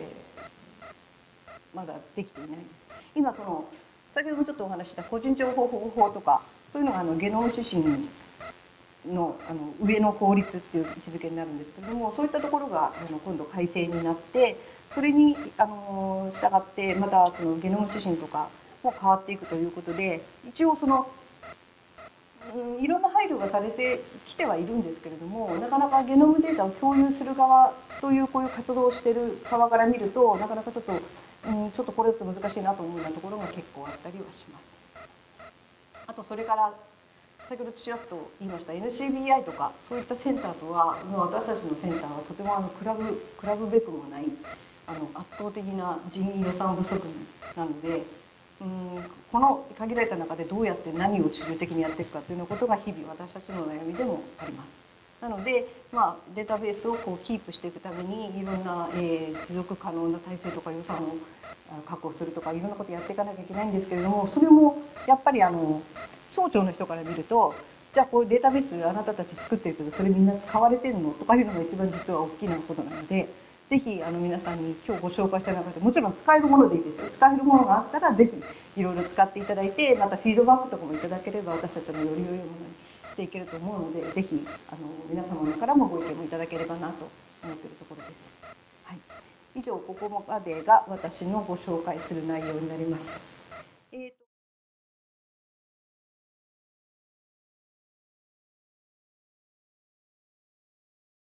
まだできていないです。今先ほどもちょっとお話しした個人情報保護法とかそういうのがゲノム指針の上の法律っていう位置づけになるんですけれども、そういったところが今度改正になって、それに従ってまたそのゲノム指針とかも変わっていくということで、一応いろんな配慮がされてきてはいるんですけれども、なかなかゲノムデータを共有する側というこういう活動をしている側から見るとなかなかちょっとこれだと難しいなと思うようなところが結構あったりはします。あとそれから先ほどちらっと言いました NCBI とかそういったセンターとは私たちのセンターはとても比べべくもない圧倒的な人員予算不足なので、この限られた中でどうやって何を中的にやっていくかというようなことが日々私たちの悩みでもあります。なので、データベースをキープしていくためにいろんな、持続可能な体制とか予算を確保するとかいろんなことやっていかなきゃいけないんですけれども、それもやっぱり省庁の人から見ると、じゃあこういうデータベースあなたたち作ってるけどそれみんな使われてるのとかいうのが一番実は大きなことなので、ぜひ皆さんに今日ご紹介した中でもちろん使えるものでいいですよ。使えるものがあったらぜひいろいろ使っていただいて、またフィードバックとかもいただければ私たちのより良いものにしていけると思うので、ぜひ皆様からもご意見もいただければなと思っているところです。はい、以上ここまでが私のご紹介する内容になります。